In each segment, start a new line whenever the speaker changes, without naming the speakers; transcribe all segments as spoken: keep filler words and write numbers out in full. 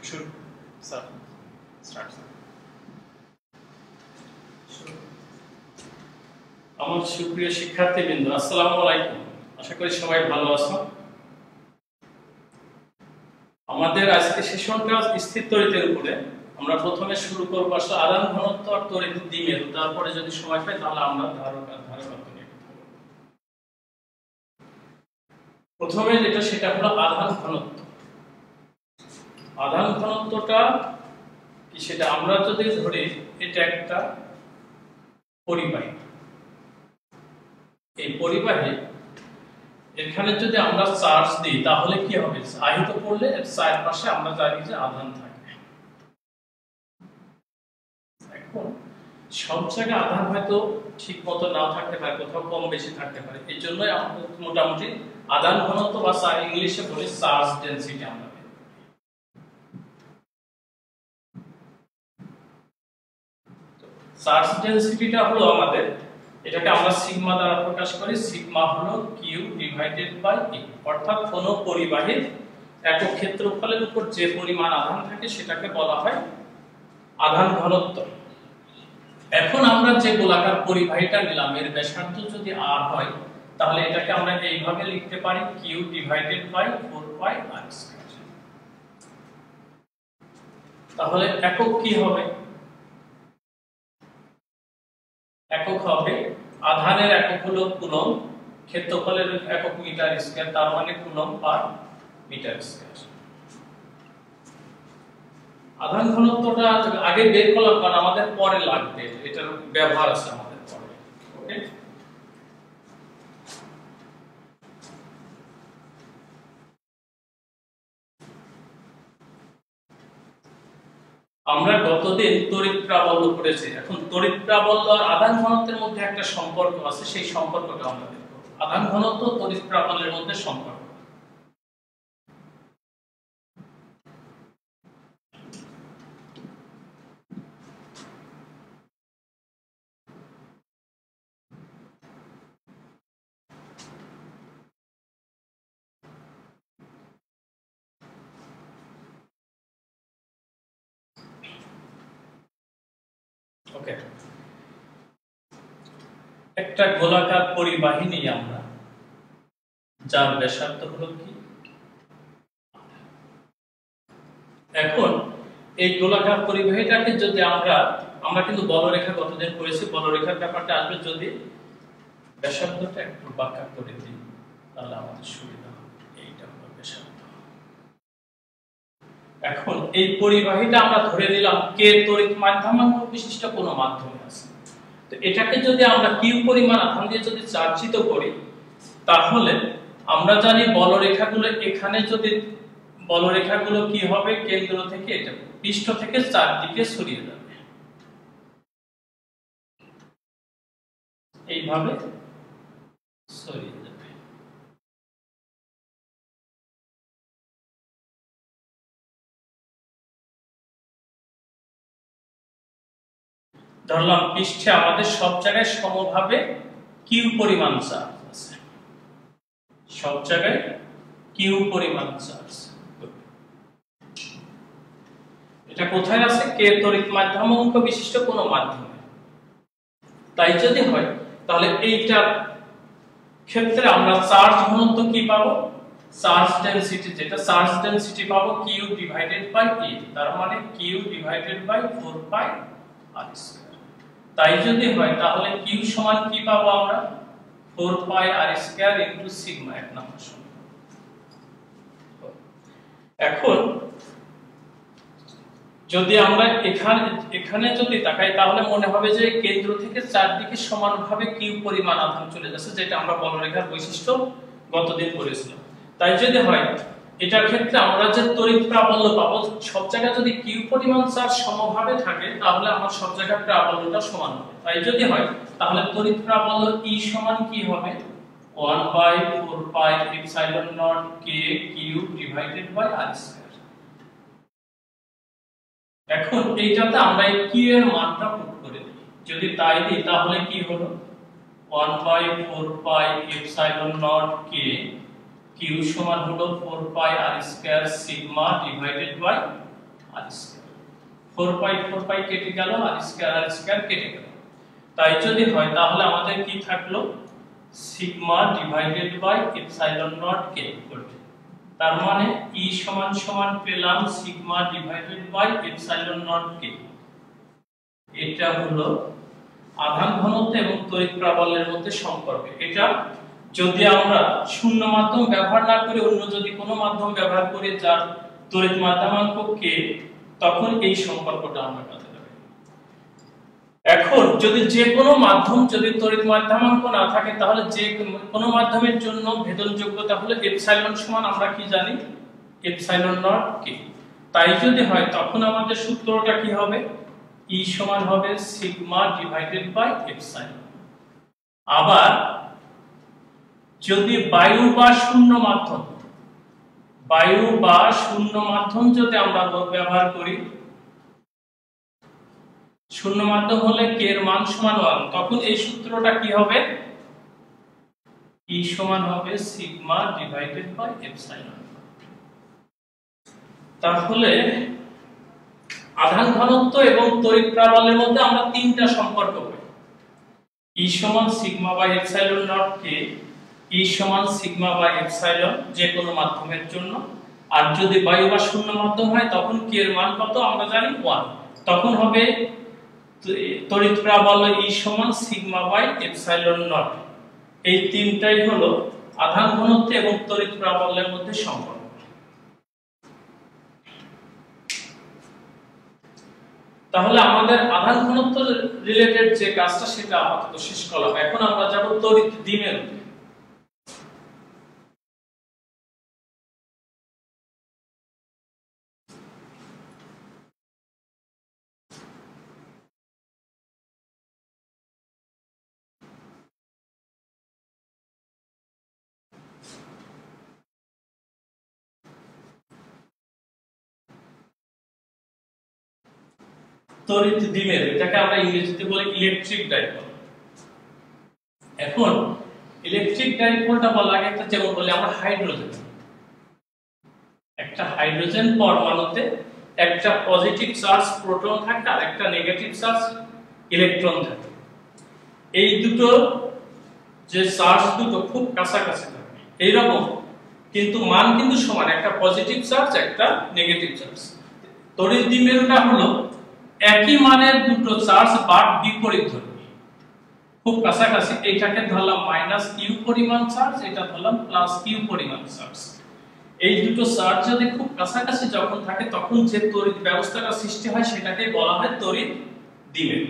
Should sir start sir. আমার সুপ্রিয় শিক্ষার্থীবৃন্দ, আসসালামু আলাইকুম। আশা করি সবাই ভালো আছো। আমাদের আজকে সেশনটা স্থির তড়িতের উপরে। আমরা প্রথমে শুরু করব আসলে আধান ঘনত্ব আর তড়িৎ দ্বিমেরু, তারপরে যদি সময় পাই তাহলে আমরা ধারক আর ধারকত্ব নিয়ে কথা বলব। প্রথমে যেটা সেটা হলো আধান ঘনত্ব। আধান ঘনত্বটা কি সেটা আমরা যদি ধরি এটা একটা পরিবাহী। এই পরিবাহী এখানে যদি আমরা চার্জ দিই তাহলে কি হবে? আহিত করলে এর চারপাশে আমরা জানি যে আধান থাকে। এখন সব জায়গায় আধান হয়তো ঠিক মতো না থাকতে পারে, কোথাও কম বেশি থাকতে পারে। এই জন্যই আমাদের মোটামুটি আধান ঘনত্ব বা ইংলিশে বলি চার্জ ডেনসিটি। আমরা চার্জ ডেনসিটিটা হলো আমাদের, এটাকে আমরা সিগমা দ্বারা প্রকাশ করি। সিগমা হলো কিউ ডিভাইডেড বাই এ, অর্থাৎ কোন পরিবাহীর একক ক্ষেত্রফলের উপর যে পরিমাণ আধান থাকে সেটাকে বলা হয় আধান ঘনত্ব। এখন আমরা যে গোলাকার পরিবাহীটা নিলাম এর ব্যাসার্ধ যদি আর হয় তাহলে এটাকে আমরা এইভাবে লিখতে পারি Q divided by four pi R square. তাহলে একক কি হবে? একক হবে আধানের একক হলো কুলম্ব, ক্ষেত্রফলের একক মিটার স্কয়ার, তার মানে কুলম্ব পার মিটার স্কয়ার। আধান ঘনত্বটা আগে বের করলাম কারণ আমাদের পরে লাগবে, এটার ব্যবহার আছে আমাদের পরে। ওকে, আমরা গতদিন তড়িৎ প্রাবল্য করেছি। এখন তড়িৎ প্রাবল্য আর আধান ঘনত্বের মধ্যে একটা সম্পর্ক আছে, সেই সম্পর্কটা আমরা দেখব। আধান ঘনত্ব তড়িৎ প্রাবল্যের মধ্যে সম্পর্ক। ওকে, একটা গোলাকার পরিবাহী নিই আমরা, যার ব্যাসার্ধ হলো কি। এখন এই গোলাকার পরিবাহীটাকে যদি আমরা আমরা কিন্তু বলরেখা গতদিন করেছি, বলরেখার ব্যাপারটা আসবে যদি ব্যাসার্ধটা একটু বাঁকা করে দিই তাহলে আমাদের সুবিধা হবে। এইটা হলো ব্যাসার্ধ। এখন এই পরিবাহীটা আমরা ধরে নিলাম কে তড়িৎ মাধ্যমাঙ্ক বিশিষ্ট কোন মাধ্যমে আছে। তো এটাকে যদি আমরা কিউ পরিমাণ আধান দিয়ে যদি চার্জিত করি তাহলে আমরা জানি বলরেখাগুলো এখানে যদি বলরেখাগুলো কি হবে, কেন্দ্র থেকে এটা পৃষ্ঠ থেকে চারদিকে ছড়িয়ে যাবে এইভাবে ছড়িয়ে যাবে। ধরলাম পৃষ্ঠে আমাদের সব জায়গায় সমভাবে কিউ পরিমাণ চার্জ আছে, সব জায়গায় কিউ পরিমাণ চার্জ। এটা কোথায় আছে? কে তড়িৎ মাধ্যমাঙ্ক বিশিষ্ট কোন মাধ্যমে। তাই যদি হয় তাহলে এইটার ক্ষেত্রে আমরা চার্জ ঘনত্ব কি পাবো? চার্জ ডেনসিটি, যেটা চার্জ ডেনসিটি পাবো কিউ ডিভাইডেড বাই এ, তার মানে Q divided by four pi R square. তাই যদি হয় তাহলে কিউ সমান কি পাবো আমরা? Four pi R square into sigma, এক নম্বর সমীকরণ। এখন যদি আমরা এখানে এখানে যদি তাকাই তাহলে মনে হবে যে কেন্দ্র থেকে চারদিকে সমানভাবে কিউ পরিমাণ আধান চলে যাচ্ছে, যেটা আমরা বলরেখার বৈশিষ্ট্য গতদিন পড়েছিলাম। তাই যদি হয় এটার ক্ষেত্রে আমরা যে তড়িৎ প্রাবল্য পাবো, সব জায়গায় যদি কিউ পরিমাণ চার্জ সমভাবে থাকে তাহলে আমার সব জায়গায় প্রাবল্যটা সমান হবে। তাই যদি হয় তাহলে তড়িৎ প্রাবল্য E সমান কি হবে? One by four pi epsilon naught K Q divided by R square. এখন এইটাতে আমরা এই কিউ এর মানটা পুট করে দিই। যদি তাই দিই তাহলে কি হলো? One by four pi epsilon naught K Q সমান হলো four pi R square sigma divided by R square, four pi four pi কেটে গেল, আর স্কয়ার আর স্কয়ার কেটে গেল। তাই যদি হয় তাহলে আমাদের কি থাকলো, sigma divided by epsilon naught K equal to, তার মানে E সমান সমান পেলাম sigma divided by epsilon naught K. এটা হলো আধান ঘনত্ব এবং তড়িৎ প্রাবল্যের মধ্যে সম্পর্ক। এটা যদি আমরা শূন্য মাধ্যম ব্যবহার না করে অন্য যদি কোনো মাধ্যম ব্যবহার করি যার তড়িৎ মাধ্যমাঙ্ক কে, তখন এই সম্পর্কটা আমরা কাজে লাগাই। এখন যদি যে কোনো মাধ্যম যদি তড়িৎ মাধ্যমাঙ্ক না থাকে তাহলে যে কোনো মাধ্যমের জন্য ভেদন যোগ্যতা হলো এপসাইলন সমান আমরা কি জানি, এপসাইলন নট কে। তাই যদি হয় তখন আমাদের সূত্রটা কি হবে, E সমান হবে সিগমা ডিভাইডেড বাই এপসাইলন। আবার যদি বায়ু বা শূন্য মাধ্যম, বায়ু বা শূন্য মাধ্যম যদি আমরা ব্যবহার করি, শূন্য মাধ্যম হলে কে এর মান সমান ওয়ান, তখন এই সূত্রটা কি হবে, E সমান হবে সিগমা ডিভাইডেড বাই এপসাইলন। তাহলে আধান ঘনত্ব এবং তড়িৎ প্রাবল্যের মধ্যে আমরা তিনটা সম্পর্ক পাই। E সমান sigma by epsilon naught K, E সমান সিগমা বাই এপসাইলন যে কোনো মাধ্যমের জন্য। আর যদি বায়ু বা শূন্য মাধ্যম হয় তখন কে এর মান কত আমরা জানি ওয়ান, তখন হবে তড়িৎ প্রাবল্য E সমান সিগমা বাই এপসাইলন নট। এই তিনটাই হলো আধান ঘনত্ব এবং তড়িৎ প্রাবল্যের মধ্যে সম্পর্ক। তাহলে আমাদের আধান ঘনত্ব রিলেটেড যে কাজটা সেটা আপাতত শেষ করলাম। এখন আমরা যাব তড়িৎ দ্বিমেরুতে। তড়িৎ দ্বিমেরু, এটাকে আমরা ইংরেজিতে বলি ইলেকট্রিক ডাইপোল। এখন ইলেকট্রিক ডাইপোলটা বলা আগে একটা যেমন বলি আমরা হাইড্রোজেন, একটা হাইড্রোজেন পরমাণুতে একটা পজিটিভ চার্জ প্রোটন থাকে আর একটা নেগেটিভ চার্জ ইলেকট্রন থাকে। এই দুটো যে চার্জ দুটো খুব কাছাকাছি থাকে এইরকম, কিন্তু মান কিন্তু সমান, একটা পজিটিভ চার্জ একটা নেগেটিভ চার্জ। তড়িৎ দ্বিমেরুটা হলো একই মানের দুটো চার্জ বাট বিপরীত ধর্মী, খুব কাছাকাছি। এইটাকে ধরলাম মাইনাস কিউ পরিমাণ চার্জ, এটা ধরলাম প্লাস কিউ পরিমাণ চার্জ। এই দুটো চার্জ যদি খুব কাছাকাছি যখন থাকে তখন যে তড়িৎ ব্যবস্থাটা সৃষ্টি হয় সেটাকে বলা হয় তড়িৎ দ্বিমেরু।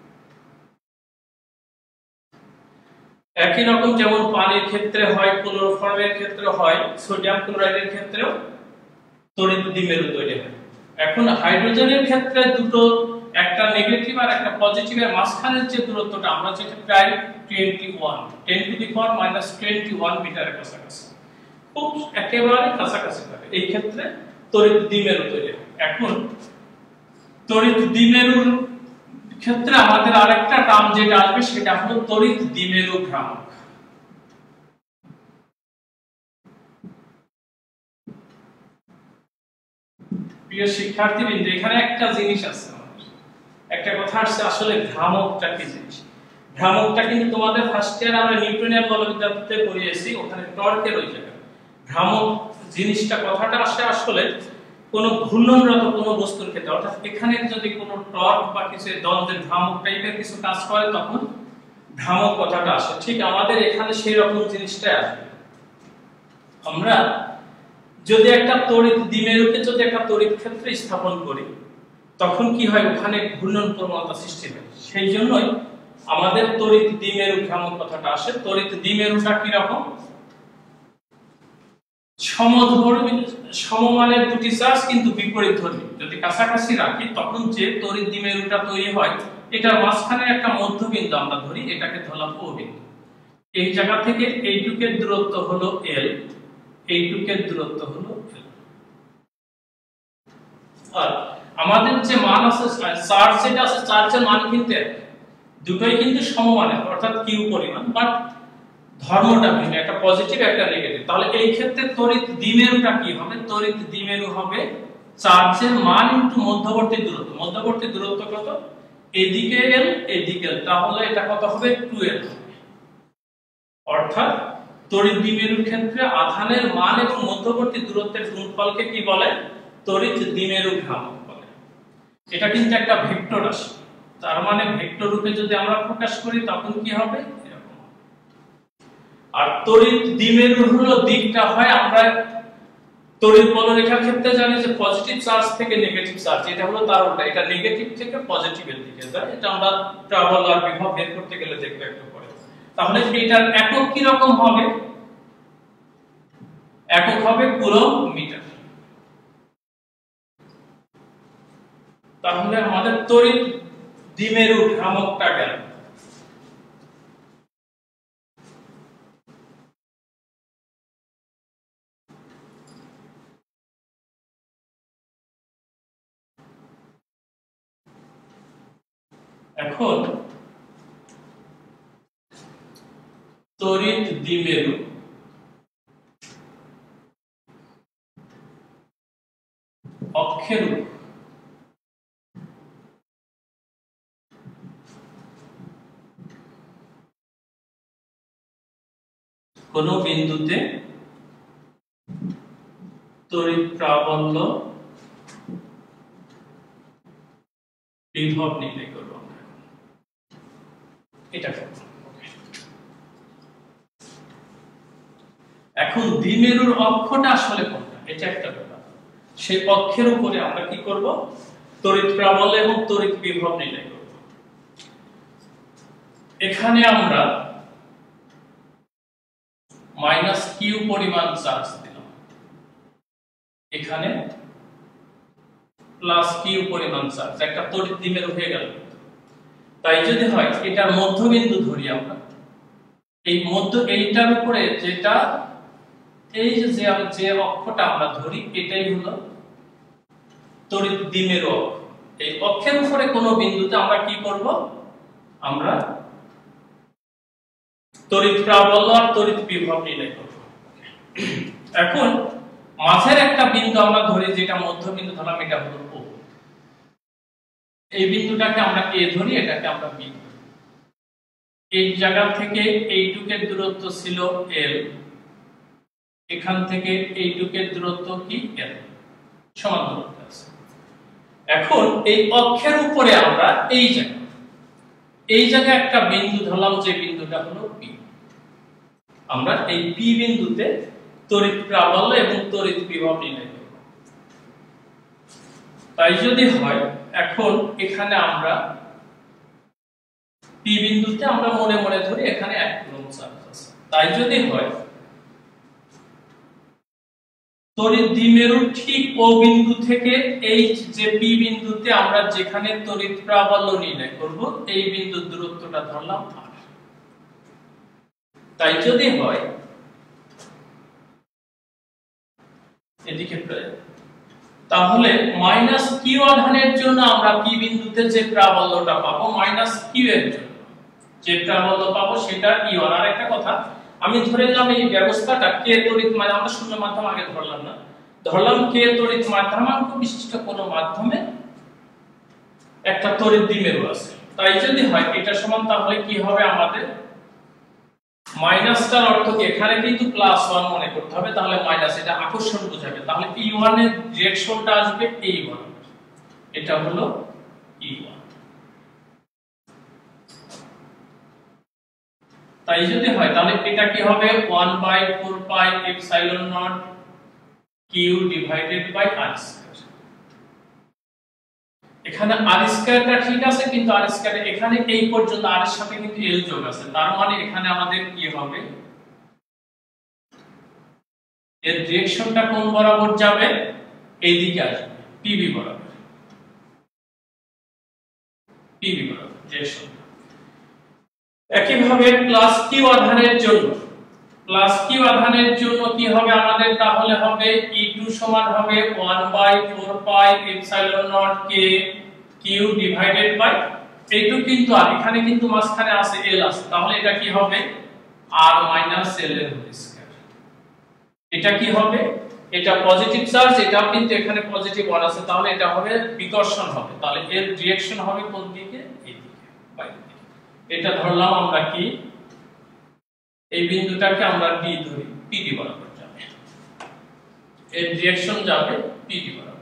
একই রকম যেমন পানির ক্ষেত্রে হয়, ক্লোরোফর্মের ক্ষেত্রে হয়, সোডিয়াম ক্লোরাইডের ক্ষেত্রেও তড়িৎ দ্বিমেরু তৈরি হয়। এখন হাইড্রোজেনের ক্ষেত্রে দুটো, একটা নেগেটিভ আর একটা পজিটিভের মাঝখানের যে দূরত্বটা আমরা যেটা প্রায় twenty one, ten to the power minus twenty one মিটারের কাছাকাছি, খুব একেবারে কাছাকাছি থাকে। এই ক্ষেত্রে তড়িৎ দ্বিমেরু তৈরি হয়। এখন তড়িৎ দ্বিমেরুর ক্ষেত্রে আমাদের আরেকটা টার্ম যেটা আসবে সেটা হলো তড়িৎ দ্বিমেরু ভ্রামক। প্রিয় শিক্ষার্থীবৃন্দ, এখানে একটা জিনিস আছে, একটা কথা আসছে, আসলে ভ্রামকটা কি জিনিস। ভ্রামকটা কিন্তু তোমাদের ফার্স্ট ইয়ার আমরা নিউটনিয়ান বলবিদ্যাতে পড়িয়েছি, ওখানে টর্কের ওই জায়গা। ভ্রামক জিনিসটা কথাটা আসে আসলে কোন ঘূর্ণনরত কোন বস্তুর ক্ষেত্রে, অর্থাৎ এখানে যদি কোনো টর্ক বা কিছু দ্বন্দ্বের ভ্রামক টাইপের কিছু কাজ করে তখন ভ্রামক কথাটা আসে। ঠিক আমাদের এখানে সেই রকম জিনিসটাই আসবে। আমরা যদি একটা তড়িৎ দ্বিমেরুকে যদি একটা তড়িৎ ক্ষেত্রে স্থাপন করি তখন কি হয়, ওখানে ঘূর্ণন প্রবণতা সৃষ্টি হয়। সেই জন্যই আমাদের তড়িৎ দ্বিমেরু ভ্রামক কথাটা আসে। তড়িৎ দ্বিমেরুটা কি রকম, সমধর্মী সমমানের দুটি চার্জ কিন্তু বিপরীত ধর্মী যদি কাছাকাছি রাখি তখন যে তড়িৎ দ্বিমেরুটা তৈরি হয় এটার মাঝখানে একটা মধ্যবিন্দু আমরা ধরি, এটাকে ধরলাম ও বিন্দু। এই জায়গা থেকে এইটুকের দূরত্ব হলো এল, এইটুকের দূরত্ব হলো এল। আর আমাদের যে মান আছে চার্জ যেটা আছে, চার্জের মান কিন্তু দুটোই কিন্তু সমমানের, অর্থাৎ কিউ পরিমাণ, বাট ধর্মটা ভিন্ন, একটা পজিটিভ একটা নেগেটিভ। তাহলে এই ক্ষেত্রে তড়িৎ দ্বিমেরুটা কি হবে, তড়িৎ দ্বিমেরু হবে চার্জের মান ইনটু মধ্যবর্তী দূরত্ব, মধ্যবর্তী দূরত্ব কত, এদিকে l এদিকে l, তাহলে এটা কত হবে টু এল হবে। অর্থাৎ তড়িৎ দ্বিমেরুর ক্ষেত্রে আধানের মান এবং মধ্যবর্তী দূরত্বের গুণফলকে কি বলে, তড়িৎ দ্বিমেরু ভ্রামক বলে। এটা কিন্তু একটা ভেক্টর রাশি, তার মানে ভেক্টর রূপে যদি আমরা প্রকাশ করি তখন কি হবে এরকম। আর তড়িৎ দ্বিমেরুর হলো দিকটা হয়, আমরা তড়িৎ বলরেখার ক্ষেত্রে জানি যে পজিটিভ চার্জ থেকে নেগেটিভ চার্জ, এটা হলো তার উল্টা, এটা নেগেটিভ থেকে পজিটিভের দিকে যায়। এটা আমরা ট্রাবল আর বিভব বের করতে গেলে দেখব একটু পরে। তাহলে এটার একক কি রকম হবে, একক হবে কুলম্ব মিটার। তাহলে আমাদের তড়িৎ দ্বিমেরু ভ্রামকটা গেল। এখন তড়িৎ দ্বিমেরু অক্ষের কোন বিন্দুতে তড়িৎ প্রাবল্য বিভব নির্ণয় করব আমরা। এটা এখন দ্বিমেরুর অক্ষটা আসলে কোনটা, এটা একটা ব্যাপার। সেই অক্ষের উপরে আমরা কি করব, তড়িৎ প্রাবল্য এবং তড়িৎ বিভব নির্ণয় করব। এখানে আমরা মাইনাস কিউ পরিমাণ চার্জ দিলাম, এখানে প্লাস কিউ পরিমাণ চার্জ, একটা তড়িৎ দ্বিমেরু হয়ে গেল। তাই যদি হয় এটার মধ্যবিন্দু ধরি আমরা, এই মধ্য এইটার উপরে যেটা এই যে যে অক্ষটা আমরা ধরি এটাই হলো তড়িৎ দ্বিমেরু অক্ষ। এই অক্ষের উপরে কোন বিন্দুতে আমরা কি করব, আমরা তড়িৎ প্রাবল্য আর তড়িৎ বিভব নির্ণয় করব। এখন মাঝের একটা বিন্দু আমরা ধরি, যেটা মধ্যবিন্দু ধরলাম, এটা হলো ও। এই বিন্দুটাকে আমরা এ ধরি, এটাকে আমরা বি ধরি। এই জায়গা থেকে এইটুকের দূরত্ব ছিল এল, এখান থেকে এইটুকের দূরত্ব কি এল, সমান দূরত্ব আছে। এখন এই অক্ষের উপরে আমরা এই জায়গা এই জায়গায় একটা বিন্দু ধরলাম, যে বিন্দুটা হলো পি। আমরা এই পি বিন্দুতে তড়িৎ প্রাবল্য এবং তড়িৎ বিভব নির্ণয় করব। তাই যদি হয়, এখন এখানে আমরা পি বিন্দুতে আমরা মনে মনে ধরি এখানে এক কুলম্ব চার্জ আছে। তাই যদি হয় তড়িৎ দ্বিমেরুর ঠিক ও বিন্দু থেকে এই যে পি বিন্দুতে আমরা যেখানে তড়িৎ প্রাবল্য নির্ণয় করব, এই বিন্দুর দূরত্বটা ধরলাম আর। তাই যদি হয় এদিকে তাহলে মাইনাস কিউ আধানের জন্য আমরা পি বিন্দুতে যে প্রাবল্যটা পাবো, মাইনাস কিউ এর জন্য যে প্রাবল্য পাবো সেটা ই ওয়ান। আর একটা কথা, আমি ধরে নিলাম এই ব্যবস্থাটা কে তড়িৎ মাধ্যম, আমরা শূন্য মাধ্যম আগে ধরলাম না, ধরলাম কে তড়িৎ মাধ্যমাঙ্ক বিশিষ্ট কোন মাধ্যমে একটা তড়িৎ দ্বিমেরু আছে। তাই যদি হয় এটা সমান, তাহলে কি হবে আমাদের মাইনাসটার অর্থ কি, এখানে কিন্তু প্লাস ওয়ান মনে করতে হবে, তাহলে মাইনাস, এটা আকর্ষণ বোঝাবে। তাহলে ই ওয়ান এর ডিরেকশনটা আসবে এই ওয়ান, এটা হলো ই ওয়ান। তাই যদি হয় তাহলে এটা কি হবে one by four pi epsilon naught Q divided by R square. এখানে আর স্কয়ারটা ঠিক আছে, কিন্তু আর স্কয়ার এখানে এই পর্যন্ত আর এর সাথে কিন্তু এল যোগ আছে, তার মানে এখানে আমাদের কি হবে, এর ডিরেকশনটা কোন বরাবর যাবে, এই দিকে আসবে, পিবি বরাবর, পিবি বরাবর ডিরেকশন। একইভাবে প্লাস কিউ আধানের জন্য, প্লাস কিউ আধানের জন্য কি হবে আমাদের, তাহলে হবে ই টু সমান হবে one by four pi epsilon naught K Q divided by E two, কিন্তু আর এখানে কিন্তু মাঝখানে আছে এল আছে, তাহলে এটা কি হবে আর মাইনাস এল এর হোল স্কয়ার। এটা কি হবে এটা পজিটিভ চার্জ, এটাও কিন্তু এখানে পজিটিভ ওয়ান আছে, তাহলে এটা হবে বিকর্ষণ হবে, তাহলে এর রিঅ্যাকশন হবে কোন দিকে, এই দিকে, বাইরের দিকে। এটা ধরলাম আমরা কি, এই বিন্দুটাকে আমরা ডি ধরি, পিডি বরাবর যাবে, এর রিঅ্যাকশন যাবে পিডি বরাবর।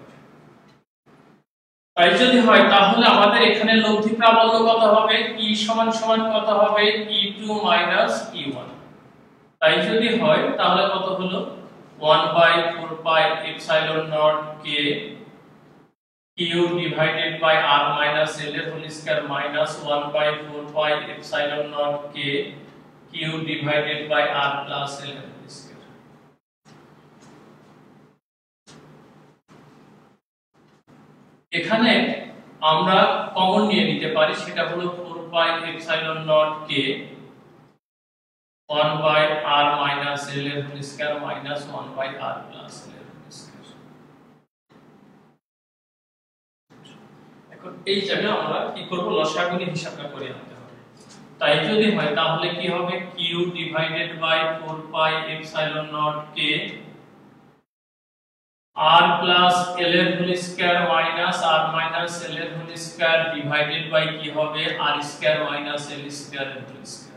তাই যদি হয় তাহলে আমাদের এখানে লব্ধি প্রাবল্য কত হবে, E সমান সমান কত হবে, E two minus E one. তাই যদি হয় তাহলে কত হলো, one by four pi epsilon naught k q divided by r minus l এর whole square minus one by four pi epsilon naught k q divided by r plus l এর whole square। এখানে আমরা common নিয়ে নিতে পারি, সেটা হলো four pi epsilon naught k one by r minus l এর whole square minus one by r plus l এর whole square। এখন এই জায়গায় আমরা কি করব, লসাগু নিয়ে হিসাবটা করে আনতে হবে। তাই যদি হয় তাহলে কি হবে, q divided by four pi epsilon naught k r plus l এর whole square minus r minus l এর whole square divided by কি হবে, r square minus l square এর whole square।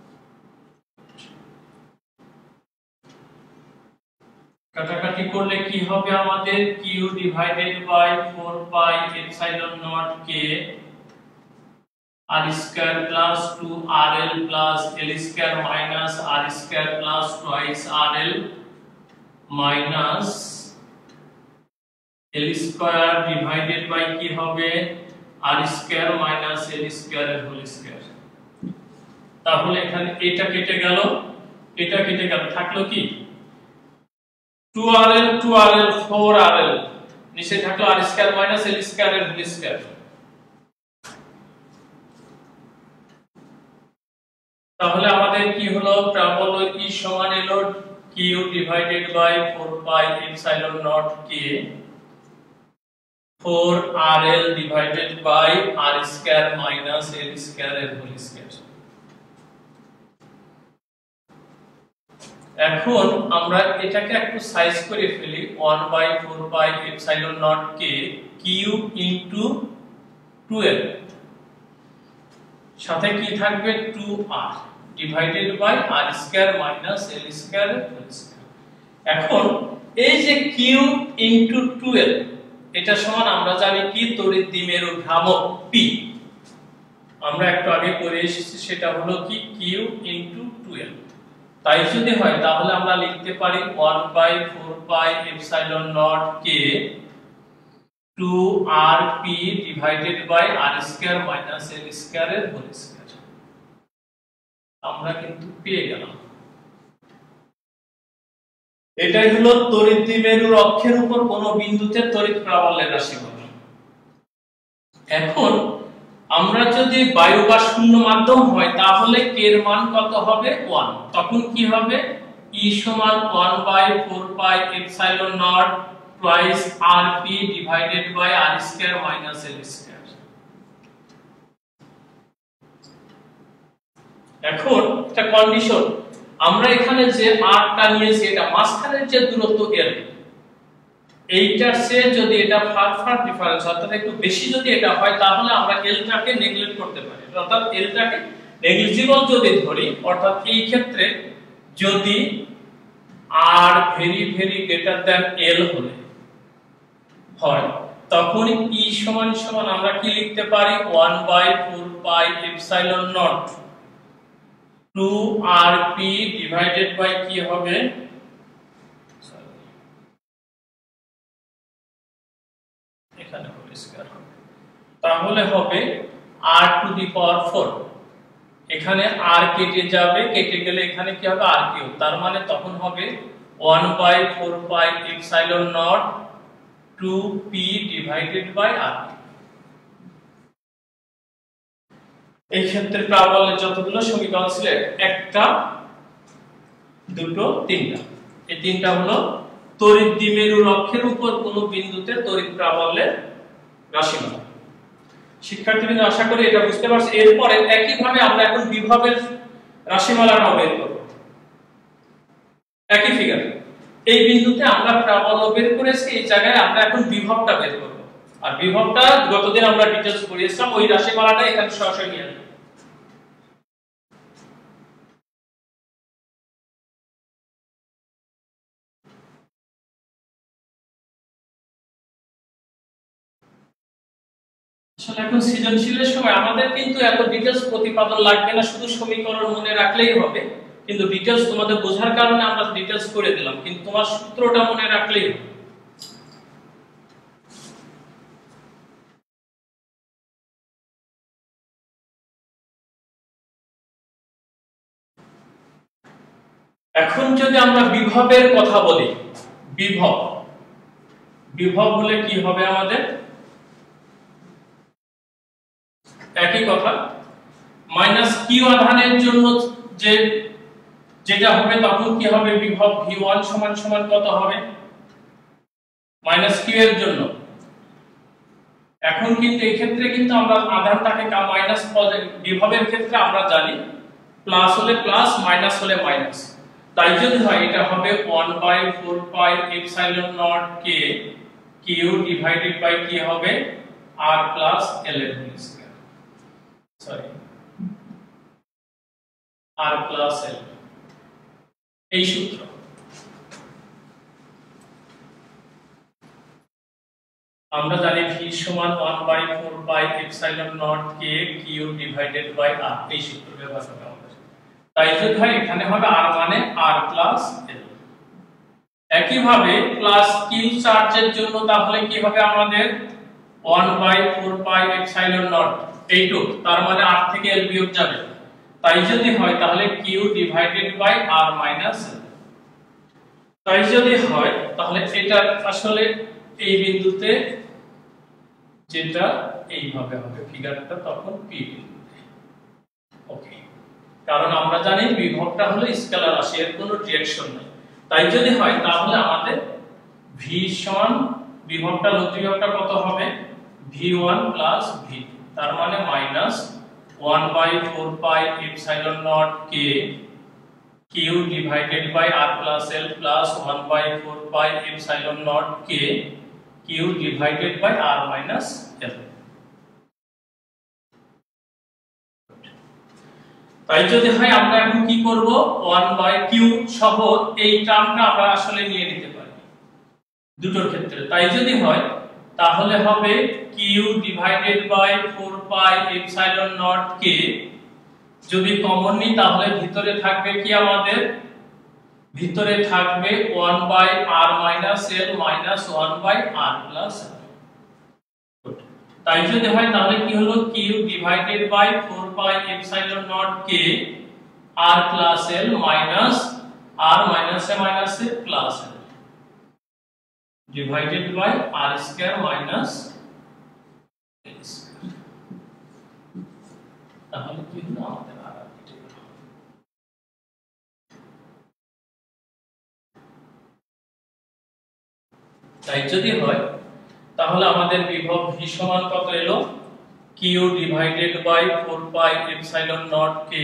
কাটাকাটি করলে কি হবে আমাদের, q divided by four pi epsilon naught k r square plus two r l plus l square minus r square plus twice r l minus l square divided by কি হবে, r square minus l square এর whole square। তাহলে এখানে এটা কেটে গেল, এটা কেটে গেল, থাকলো কি two r l two r l four r l, নিচে থাকলো r square minus l square এর whole square। তাহলে আমাদের কি হলো, প্রাবল্য E সমান এলো q divided by four pi epsilon naught k four r l divided by r square minus l square এর whole square। এখন আমরা এটাকে একটু সাইজ করে ফেলি, one by four pi epsilon naught k q into twelve, সাথে কি থাকবে two r divided by r square minus l square এর whole square। এখন এই যে q into twelve, এটা সমান আমরা জানি কি, তড়িৎ দ্বিমেরু ভ্রামক p, আমরা একটু আগে করে এসেছি, সেটা হলো কি q into twelve। তাই যদি হয় তাহলে আমরা লিখতে পারি one by four pi epsilon naught k two r p divided by r square minus l square এর whole square। আমরা কিন্তু পেয়ে গেলাম, এটাই হলো তড়িৎ দ্বিমেরুর অক্ষের উপর কোন বিন্দুতে তড়িৎ প্রাবল্যের রাশিমালা। এখন আমরা যদি বায়ু বা শূন্য মাধ্যম হয় তাহলে k এর মান কত হবে, one। তখন কি হবে, E সমান one by four pi epsilon naught twice rp divided by r square minus l square। এখন একটা কন্ডিশন, আমরা এখানে যে r টা নিয়েছি এটা মাঝখানের যে দূরত্ব l, এইটার চেয়ে যদি এটা ফার ফার ডিফারেন্স অর্থাৎ একটু বেশি যদি এটা হয় তাহলে আমরা l টাকে নেগলেক্ট করতে পারি, অর্থাৎ l টাকে নেগলিজিবল যদি ধরি, অর্থাৎ এই ক্ষেত্রে যদি r very very greater than l হলে হয় তখন E সমান সমান আমরা কি লিখতে পারি, one by four pi epsilon naught two r p divided by কি হবে, এখানে হোল স্কয়ার হবে, তাহলে হবে r to the power four। এখানে r কেটে যাবে, কেটে গেলে এখানে কি হবে, r কিউব, তার মানে তখন হবে one by four pi epsilon naught two p divided by r। এই ক্ষেত্রে প্রাবল্যের যতগুলো সমীকরণ ছিল, একটা দুটো তিনটা, এই তিনটা হলো তড়িৎ দ্বিমেরুর অক্ষের উপর কোন বিন্দুতে তড়িৎ প্রাবল্যের রাশিমালা। শিক্ষার্থীবৃন্দ আশা করি এটা বুঝতে পারছে। এরপরে একই ভাবে আমরা এখন বিভবের রাশিমালাটাও বের করব, একই ফিগার। এই বিন্দুতে আমরা প্রাবল্য বের করেছি, এই জায়গায় আমরা এখন বিভবটা বের করব। আর বিভবটা গতদিন আমরা ডিটেইলস করেছিলাম, ওই রাশিমালাটা এখানে সরাসরি নিয়ে আসব। আসলে এখন সৃজনশীলের সময় আমাদের কিন্তু এত ডিটেইলস প্রতিপাদন লাগবে না, শুধু সমীকরণ মনে রাখলেই হবে। কিন্তু ডিটেইলস তোমাদের বোঝার কারণে আমরা ডিটেইলস করে দিলাম, কিন্তু তোমার সূত্রটা মনে রাখলেই হবে। এখন যদি আমরা বিভবের কথা বলি, বিভব বিভব হলে কি হবে আমাদের? একই কথা, মাইনাস কিউ আধানের জন্য যে যেটা হবে তখন কি হবে? বিভব ভি ওয়ান সমান সমান কত হবে? মাইনাস কিউ এর জন্য। এখন কিন্তু এই ক্ষেত্রে কিন্তু আমরা আধানটাকে মাইনাস বিভবের ক্ষেত্রে আমরা জানি প্লাস হলে প্লাস, মাইনাস হলে মাইনাস। তাই যদি হয় এটা হবে one by four pi epsilon naught K Q divided by কি হবে? আর প্লাস এল এর whole square, sorry R plus L. এই সূত্র আমরা জানি ভি সমান one by four pi epsilon naught K Q divided by R. এই সূত্র ব্যবহার করতে হবে। তাই যদি হয় এখানে হবে আর মানে আর প্লাস এল। একই ভাবে প্লাস কিউ চার্জের জন্য তাহলে কি হবে আমাদের? One by four pi epsilon naught এইটুকু, তার মানে আর থেকে এল বিয়োগ যাবে। তাই যদি হয় তাহলে Q divided by R minus L. তাই যদি হয় তাহলে এটা আসলে এই বিন্দুতে যেটা এইভাবে হবে ফিগারটা, তখন পি বিন্দুতে। ওকে, কারণ আমরা জানি বিভবটা হলো স্কেলার রাশি, এর কোনো ডিরেকশন নেই। তাই যদি হয় তাহলে আমাদের ভি সমান বিভবটা লব্ধি বিভবটা কত হবে? V one plus V two, তার মানে minus one by four pi epsilon naught K Q divided by R plus L plus one by four pi epsilon naught K Q divided by R minus L. তাই যদি হয় আমরা এখন কি করব? One by Q সহ এই টার্মটা আমরা আসলে নিয়ে নিতে পারি দুটোর ক্ষেত্রে। তাই যদি হয় তাহলে হবে Q divided by four pi epsilon naught K. যদি কমন নিই তাহলে ভিতরে থাকবে কি আমাদের? ভিতরে থাকবে one by R minus L minus one by R plus L. তাই যদি হয় তাহলে কি হলো? Q divided by four pi epsilon naught K R plus L minus R minus A minus A plus L divided by R square minus L square. তাহলে কি হলো আমাদের? আর তাই যদি হয় তাহলে আমাদের বিভব ভি সমান কত এলো? Q divided by four pi epsilon naught K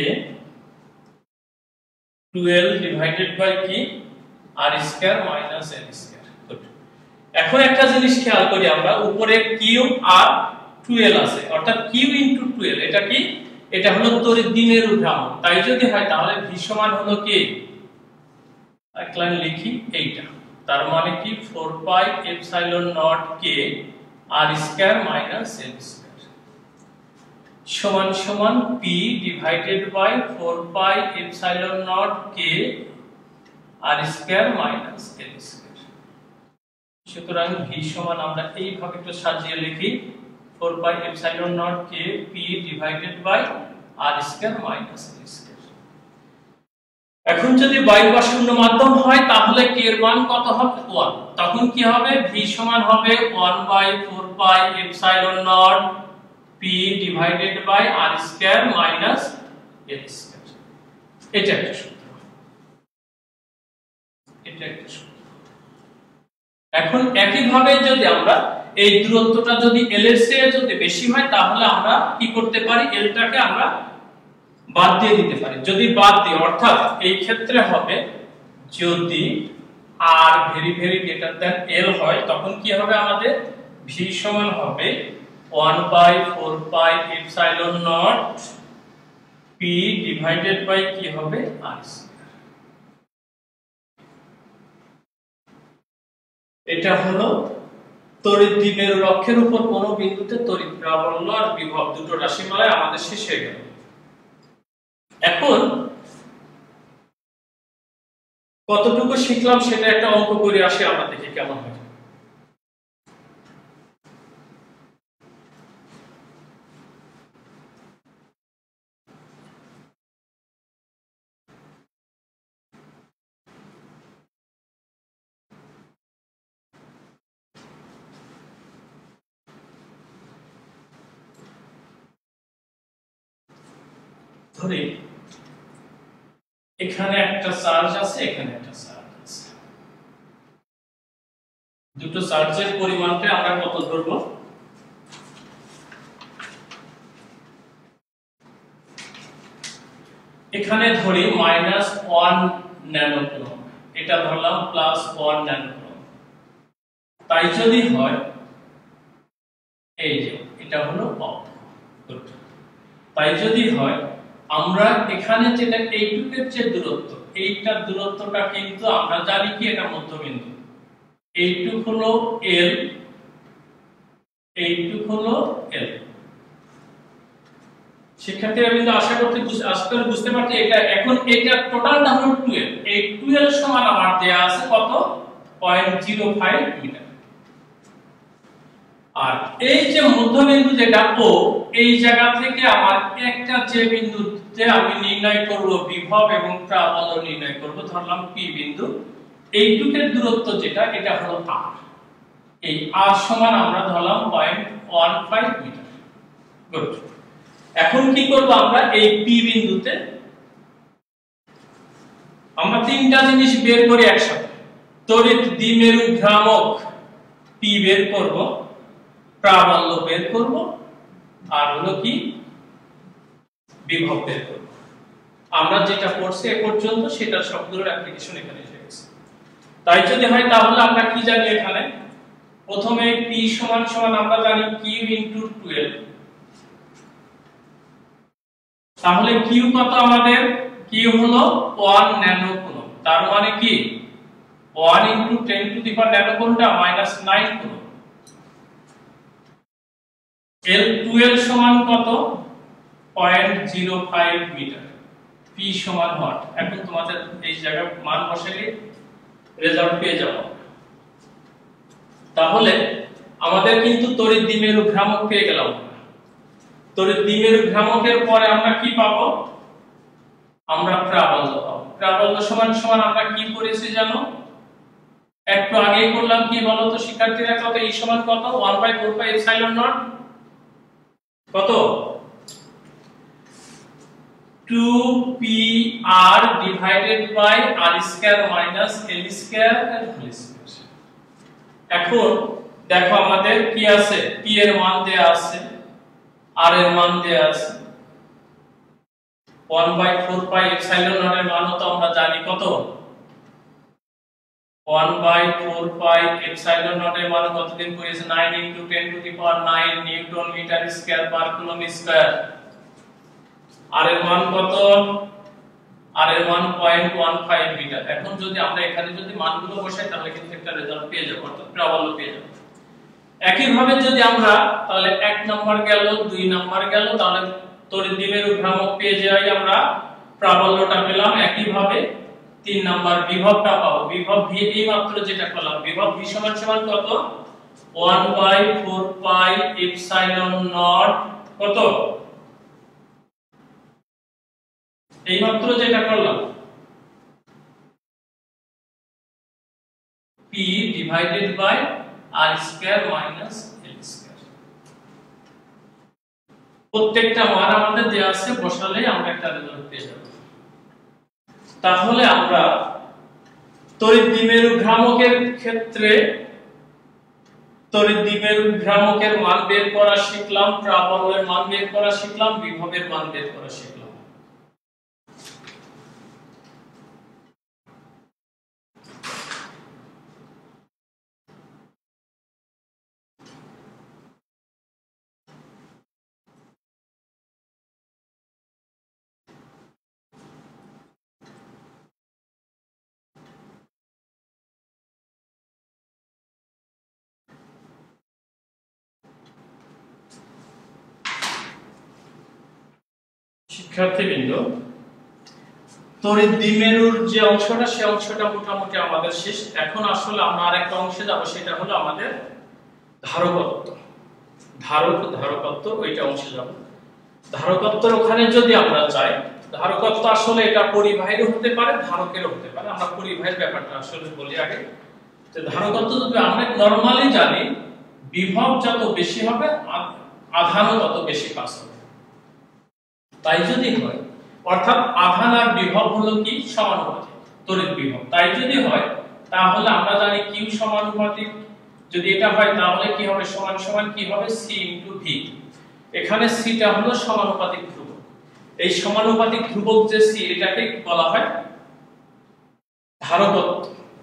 twelve divided by কি? আর স্কয়ার মাইনাস এল স্কয়ার। এখন একটা জিনিস খেয়াল করি আমরা, উপরে কিউ আর টুয়েলভ আছে, অর্থাৎ কিউ ইনটু টুয়েলভ। এটা কি? এটা হলো তড়িৎ দ্বিমেরু ভ্রামক। তাই যদি হয় তাহলে ভি সমান হলো কি? এক লাইন লিখি এইটা, তার মানে কি? ফোর পাই এপসাইলন নট কে আর স্কয়ার মাইনাস এল স্কয়ার সমান সমান p divided by four pi epsilon naught K r square minus L square. সুতরাং ভি সমান আমরা এইভাবে একটু সাজিয়ে লিখি four pi epsilon naught k p divided by R square minus L square. এখন যদি বায়ু বা শূন্য মাধ্যম হয় তাহলে কে এর মান কত হবে? ওয়ান। তখন কি হবে? ভি সমান হবে one by four pi epsilon naught p divided by R square minus L square. এটা একটা সূত্র, এটা একটা সূত্র। এখন একই ভাবে যদি আমরা এই দূরত্বটা যদি এল এর চেয়ে যদি বেশি হয় তাহলে আমরা কি করতে পারি? এলটাকে আমরা বাদ দিয়ে দিতে পারি। যদি বাদ দিই, অর্থাৎ এই ক্ষেত্রে হবে যদি r very very greater than l হয় তখন কি হবে আমাদের ভি সমান হবে one by four pi epsilon naught p divided by কি হবে আর স্কয়ার। এটা হলো তড়িৎ দ্বিমেরুর অক্ষের উপর কোন বিন্দুতে তড়িৎ প্রাবল্য আর বিভব দুটো রাশিমালায় আমাদের শেষ হয়ে গেল। এখন কতটুকু শিখলাম সেটা একটা অঙ্ক করে আসি, আমরা দেখি কেমন হয়। ধরি এখানে একটা চার্জ আছে, এখানে একটা চার্জ আছে, দুটো চার্জের পরিমাণটা আমরা কত ধরব? এখানে ধরি মাইনাস ওয়ান ন্যানো কুলম্ব, এটা ধরলাম প্লাস ওয়ান ন্যানো কুলম্ব। তাই যদি হয় এই যে এটা হলো অফ, তাই যদি হয় আমরা এখানে যেটা এইটুকের যে দূরত্ব, এইটার দূরত্বটা কিন্তু আমরা জানি কি এটা মধ্যবিন্দু, এইটুক হলো এল, এইটুক হলো এল। শিক্ষার্থীরা কিন্তু আশা করতে আশা করে বুঝতে পারছি এটা। এখন এটা টোটালটা হলো টুয়েলভ, এই টুয়েলভ সমান আমার দেয়া আছে কত? Point zero five metre. আর এই যে মধ্যবিন্দু যেটা ও, এই জায়গা থেকে আমার একটা যে বিন্দুতে আমি নির্ণয় করব বিভব এবং প্রাবল্য নির্ণয় করব, ধরলাম পি বিন্দু, এইটুকের দূরত্ব যেটা এটা হলো আর, এই আর সমান আমরা ধরলাম point one five metre. Good. এখন কি করব আমরা? এই পি বিন্দুতে আমরা তিনটা জিনিস বের করি একসাথে। তড়িৎ দ্বিমেরু ভ্রামক পি বের করব, প্রাবল্য বের করব, আর হলো কি বিভব বের করব। আমরা যেটা পড়ছি এ পর্যন্ত সেটার সবগুলোর অ্যাপ্লিকেশন এখানে এসে গেছে। তাই যদি হয় তাহলে আমরা কি জানি? এখানে প্রথমে p সমান সমান আমরা জানি q ইনটু টুয়েলভ। তাহলে q কত আমাদের? q হলো ওয়ান ন্যানো কুলম্ব। তার মানে কি one into ten to the power nano কুলম্বটা minus nine coulomb. L twelve সমান কত? Point zero five metre. p সমান ওয়াট। এখন তোমাদের এই জায়গায় মান বসালে রেজাল্ট পেয়ে যাবো। তাহলে আমাদের কিন্তু তড়িৎ দ্বিমেরু ভ্রামক পেয়ে গেলাম। তড়িৎ দ্বিমেরু ভ্রামকের পরে আমরা কি পাবো? আমরা প্রাবল্য পাবো। প্রাবল্য সমান সমান আমরা কি করেছি জানো? একটু আগেই করলাম কি বলো তো শিক্ষার্থীরা? কত? E সমান কত? One by four pi epsilon naught কত? Two p r divided by R square minus L square এর হোল স্কয়ার। এখন দেখো আমাদের কি আছে? p এর মান দেয়া আছে, r এর মান দেয়া আছে, one by four pi epsilon naught এর মান তো আমরা জানি কত? One by four pi epsilon naught এর মান কতদিন করেছে? Nine into ten to the power nine newton metre square per coulomb square. r এর মান কত? r এর মান পয়েন্ট ওয়ান ফাইভ মিটার। এখন যদি আমরা এখানে যদি মানগুলো বসাই তাহলে কিন্তু একটা রেজাল্ট পেয়ে যাব, অর্থাৎ প্রাবল্য পেয়ে যাব। একই ভাবে যদি আমরা তাহলে এক নাম্বার গেল, দুই নাম্বার গেল, তাহলে তড়িৎ দ্বিমেরু ভ্রামক পেয়ে যাই আমরা, প্রাবল্যটা পেলাম। একই ভাবে তিন নাম্বার বিভবটা পাবো। বিভব ভি এই মাত্র যেটা পেলাম, বিভব ভি সমান সমান কত? One by four pi epsilon naught কত? এই মাত্র যেটা করলাম p divided by r square minus l square. প্রত্যেকটা মান আমাদের দেয়া আছে, বসালে আমরা একটা রেজাল্ট পেয়ে যাব। তাহলে আমরা তড়িৎ দ্বিমেরু ভ্রামকের ক্ষেত্রে তড়িৎ দ্বিমেরু ভ্রামকের মান বের করা শিখলাম, প্রাবল্যের মান বের করা শিখলাম, বিভবের মান বের করা শিখলাম। শিক্ষার্থীবৃন্দ, তড়িৎ দ্বিমেরুর যে অংশটা সে অংশটা মোটামুটি আমাদের শেষ। এখন আসলে আমরা আরেকটা অংশে যাব, সেটা হলো আমাদের ধারকত্ব। ধারক ধারকত্ব ওইটা অংশে যাব। ধারকত্বের ওখানে যদি আমরা যাই, ধারকত্ব আসলে এটা পরিবাহীরও হতে পারে, ধারকেরও হতে পারে। আমরা পরিবাহীর ব্যাপারটা আসলে বলি আগে। তো ধারকত্ব যদি আমরা নরমালি জানি, বিভব যত বেশি হবে আধানও তত বেশি পাস হবে। তাই যদি হয়, অর্থাৎ আধান আর বিভব হলো কি সমানুপাতিক, তড়িৎ বিভব। তাই যদি হয় তাহলে আমরা জানি কিউ সমানুপাতিক। যদি এটা হয় তাহলে কি হবে, সমান সমান কি হবে, সি ইনটু ভি। এখানে সিটা হলো সমানুপাতিক ধ্রুবক। এই সমানুপাতিক ধ্রুবক যে সি, এটাকে বলা হয় ধারকত্ব।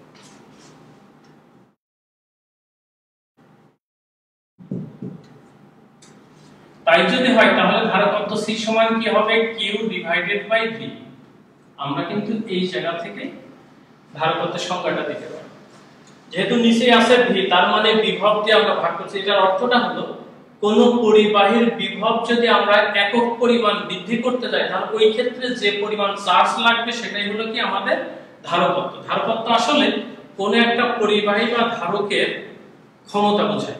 তাই যদি হয় তাহলে ধারকত্ব সি সমান কি হবে, কিউ ডিভাইডেড বাই ভি। আমরা কিন্তু এই জায়গা থেকে ধারকত্বের সংজ্ঞাটা দিতে পারি। যেহেতু নিচে আছে ভি, তার মানে বিভব দিয়ে আমরা ভাগ করছি। এটার অর্থটা হলো কোন পরিবাহীর বিভব যদি আমরা একক পরিমাণ বৃদ্ধি করতে যাই, তাহলে ওই ক্ষেত্রে যে পরিমাণ চার্জ লাগবে সেটাই হলো কি আমাদের ধারকত্ব। ধারকত্ব আসলে কোন একটা পরিবাহী বা ধারকের ক্ষমতা বোঝায়।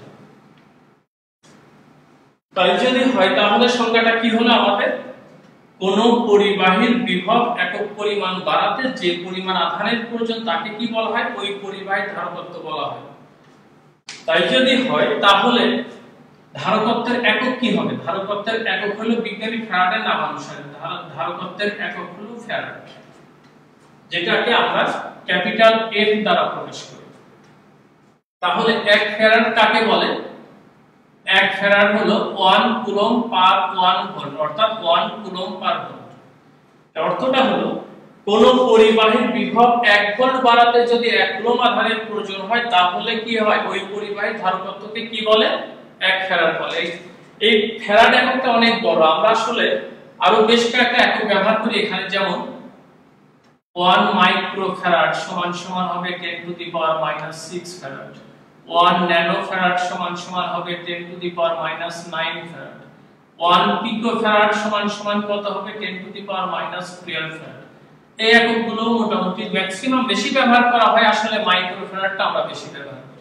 তাই যদি হয় তাহলে সংজ্ঞাটা কি হলো আমাদের, কোন পরিবাহীর বিভব একক পরিমাণ বাড়াতে যে পরিমাণ আধানের প্রয়োজন তাকে কি বলা হয়, ওই পরিবাহীর ধারকত্ব বলা হয়। তাই যদি হয় তাহলে ধারকত্বের একক কি হবে, ধারকত্বের একক হলো বিজ্ঞানী ফ্যারাডের নামানুসারে ধারকত্বের একক হলো ফ্যারাড, যেটাকে আমরা ক্যাপিটাল এফ দ্বারা প্রকাশ করি। তাহলে এক ফ্যারাড কাকে বলে, এক ফ্যারাড হলো one coulomb per one volt, অর্থাৎ ওয়ান কুলম্ব পার ভোল্ট। অর্থটা হলো কোন পরিবাহীর বিভব এক ভোল্ট বাড়াতে যদি এক কুলম্ব আধানের প্রয়োজন হয় তাহলে কি হয়, ওই পরিবাহীর ধারকত্বকে কি বলে, এক ফ্যারাড বলে। এই ফ্যারাড এককটা অনেক বড়, আমরা আসলে আরো বেশ কয়েকটা একক ব্যবহার করি এখানে। যেমন ওয়ান মাইক্রোফ্যারাড সমান সমান হবে ten to the power minus six farad. One nanofarad সমান সমান হবে ten to the power minus nine farad. One picofarad সমান সমান কত হবে, ten to the power minus twelve farad. এই এককগুলো মোটামুটি ম্যাক্সিমাম বেশি ব্যবহার করা হয়, আসলে মাইক্রোফ্যারাডটা আমরা বেশি ব্যবহার করি।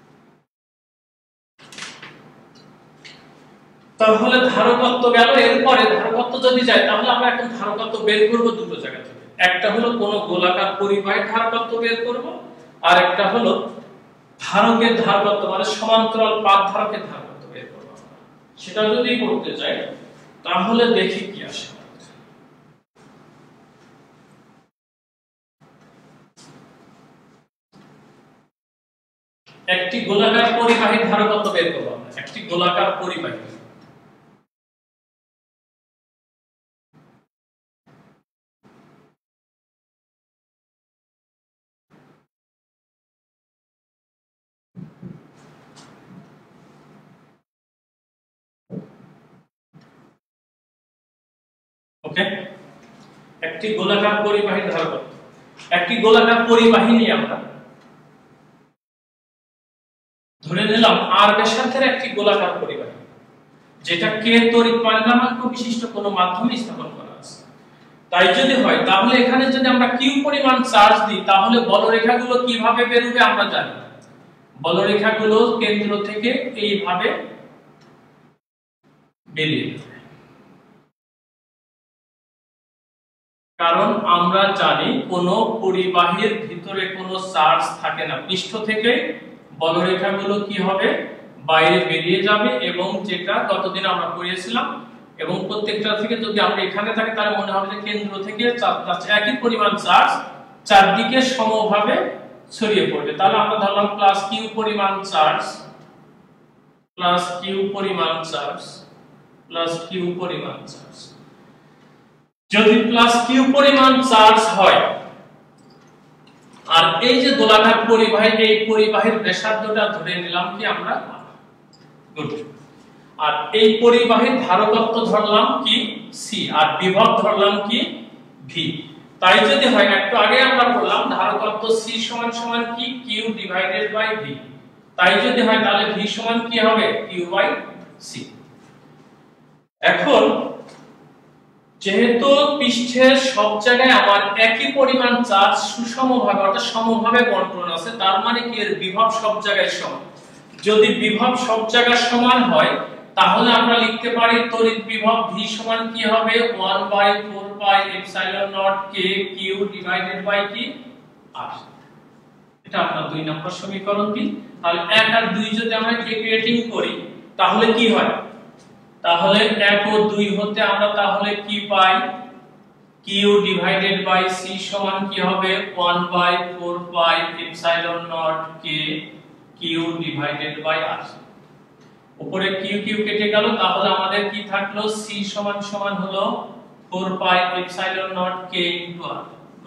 তাহলে ধারকত্ব গেল। এরপরে ধারকত্ব যদি যায় তাহলে আমরা এখন ধারকত্ব বের করব দুটো জায়গা থেকে। একটা হলো কোন গোলাকার পরিবাহীর ধারকত্ব বের করব, আর একটা হলো ধারকের ধারকত্ব মানে সমান্তরাল পাত ধারকের ধারকত্ব বের করব। সেটা যদি করতে যাই তাহলে দেখি কি আসে। একটি গোলাকার পরিবাহীর ধারকত্ব বের করব আমরা। একটি গোলাকার পরিবাহী, ওকে, একটি গোলাকার পরিবাহীর ধারকত্ব। একটি গোলাকার পরিবাহী নিয়ে আমরা ধরে নিলাম আর ব্যাসার্ধের একটি গোলাকার পরিবাহী, যেটা কে তড়িৎ পারমাণবিক বিশিষ্ট কোনো মাধ্যমে স্থাপন করা আছে। তাই যদি হয় তাহলে এখানে যদি আমরা কিউ পরিমাণ চার্জ দিই তাহলে বলরেখাগুলো কিভাবে বেরোবে আমরা জানি। বলরেখাগুলো কেন্দ্র থেকে এইভাবে বেরিয়ে যাবে, কারণ আমরা জানি কোন পরিবাহীর ভিতরে কোনো চার্জ থাকে না। পৃষ্ঠ থেকে বলরেখাগুলো কি হবে, বাইরে বেরিয়ে যাবে। এবং যেটা গতদিন আমরা পড়িয়েছিলাম, এবং প্রত্যেকটা থেকে যদি আমরা এখানে থাকি তাহলে মনে হবে যে কেন্দ্র থেকে একই পরিমাণ চার্জ চারদিকে সমভাবে ছড়িয়ে পড়বে। তাহলে আমরা ধরলাম প্লাস কিউ পরিমাণ চার্জ, প্লাস কিউ পরিমাণ চার্জ, প্লাস কিউ পরিমাণ চার্জ। যদি প্লাস কিউ পরিমাণ চার্জ হয়, আর এই যে গোলাকার পরিবাহী, এই পরিবাহীর ব্যাসার্ধটা ধরে নিলাম কি আমরা গুড, আর এই পরিবাহীর ধারকত্ব ধরলাম কি সি, আর বিভব ধরলাম কি ভি। তাই যদি হয়, একটু আগে আমরা বললাম ধারকত্ব সি সমান সমান কি কিউ ডিভাইডেড বাই ভি। তাই যদি হয় তাহলে ভি সমান কি হবে, কিউ বাই সি। এখন যেহেতু পৃষ্ঠের সব জায়গায় আমার একই পরিমাণ চার্জ সুষমভাবে অর্থাৎ সমভাবে বন্টন আছে, তার মানে কি এর বিভব সব জায়গায় সমান। যদি বিভব সব জায়গায় সমান হয় তাহলে আমরা লিখতে পারি তড়িৎ বিভব V সমান কি হবে one by four pi epsilon naught k q divided by কি r। এটা আমরা দুই নম্বর সমীকরণ দিই। তাহলে এক আর দুই যদি আমরা ইকুয়েটিং করি তাহলে কি হয়, তাহলে এক ও দুই হতে আমরা তাহলে কি পাই q divided by c সমান কি হবে one by four pi epsilon naught k q divided by r। উপরে q q কেটে গেল, তাহলে আমাদের কি থাকলো c সমান সমান হলো four pi epsilon naught k into r।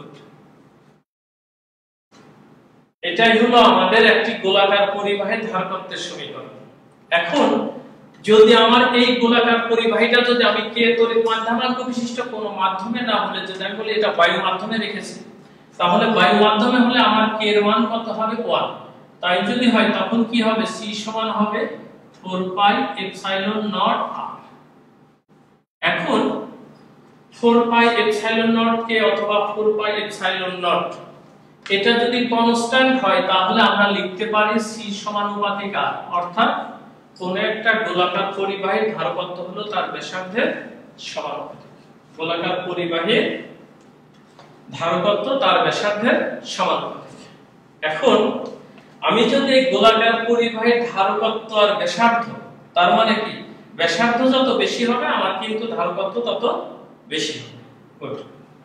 এটাই হলো আমাদের একটি গোলাকার পরিবাহীর ধারকত্বের সমীকরণ। এখন যদি আমার এই গোলাকার পরিবাহীটা যদি আমি k তড়িৎ মাধ্যমাঙ্ক বিশিষ্ট কোনো মাধ্যমে না হলে যদি আমি বলি এটা বায়ু মাধ্যমে রেখেছি, তাহলে বায়ু মাধ্যমে হলে আমার k এর মান কত হবে one। তাই যদি হয় তখন কি হবে c সমান হবে four pi epsilon naught r। এখন four pi epsilon naught k অথবা four pi epsilon naught এটা যদি কনস্ট্যান্ট হয় তাহলে আমরা লিখতে পারি c সমানুপাতিক r, অর্থাৎ কোন একটা গোলাকার পরিবাহীর ধারকত্ব হলো তার ব্যাসার্ধের সমানুপাতিক। গোলাকার পরিবাহীর ধারকত্ব তার ব্যাসার্ধের সমানুপাতিক। এখন আমি যদি এই গোলাকার পরিবাহীর ধারকত্ব আর ব্যাসার্ধ, তার মানে কি ব্যাসার্ধ যত বেশি হবে আমার কিন্তু ধারকত্ব তত বেশি হবে।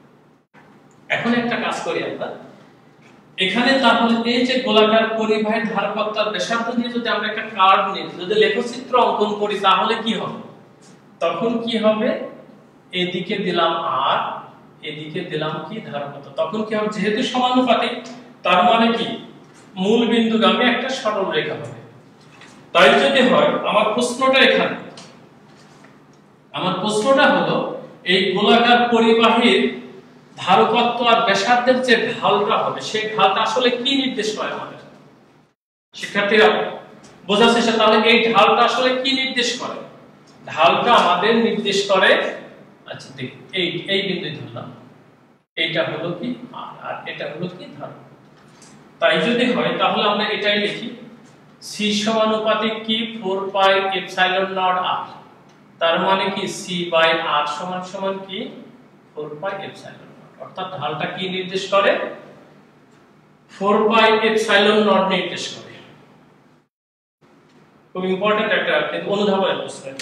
এখন একটা কাজ করি আমরা এখানে, তাহলে এই যে গোলাকার পরিবাহীর ধারকত্ব আর ব্যাসার্ধ নিয়ে যদি আমরা একটা কার্ভ নিই, যদি লেখচিত্র অঙ্কন করি তাহলে কি হবে, তখন কি হবে এদিকে দিলাম r, এদিকে দিলাম কি ধারকত্ব, তখন কি হবে যেহেতু সমানুপাতিক তার মানে কি মূল বিন্দুগামী একটা সরল রেখা হবে। তাই যদি হয় আমার প্রশ্নটা এখানে, আমার প্রশ্নটা হলো এই গোলাকার পরিবাহীর ধারকত্ব আর ব্যাসার্ধের যে ঢালটা হবে সেই ঢালটা আসলে কি নির্দেশ করে আমাদের শিক্ষার্থীরা বোঝার চেষ্টা, তাহলে এই ঢালটা আসলে কি নির্দেশ করে, ঢালটা আমাদের নির্দেশ করে আচ্ছা দেখি এই এই বিন্দুই ধরলাম, এইটা হলো কি r আর এটা হলো কি ধারক। তাই যদি হয় তাহলে আমরা এটাই লিখি c সমানুপাতিক কি four pi epsilon naught r, তার মানে কি c by r সমান সমান কি four pi epsilon, অর্থাৎ ঢালটা কি নির্দেশ করে four pi epsilon naught নির্দেশ করে। খুব ইম্পর্টেন্ট একটা কিন্তু অনুধাবনের প্রশ্ন এটা।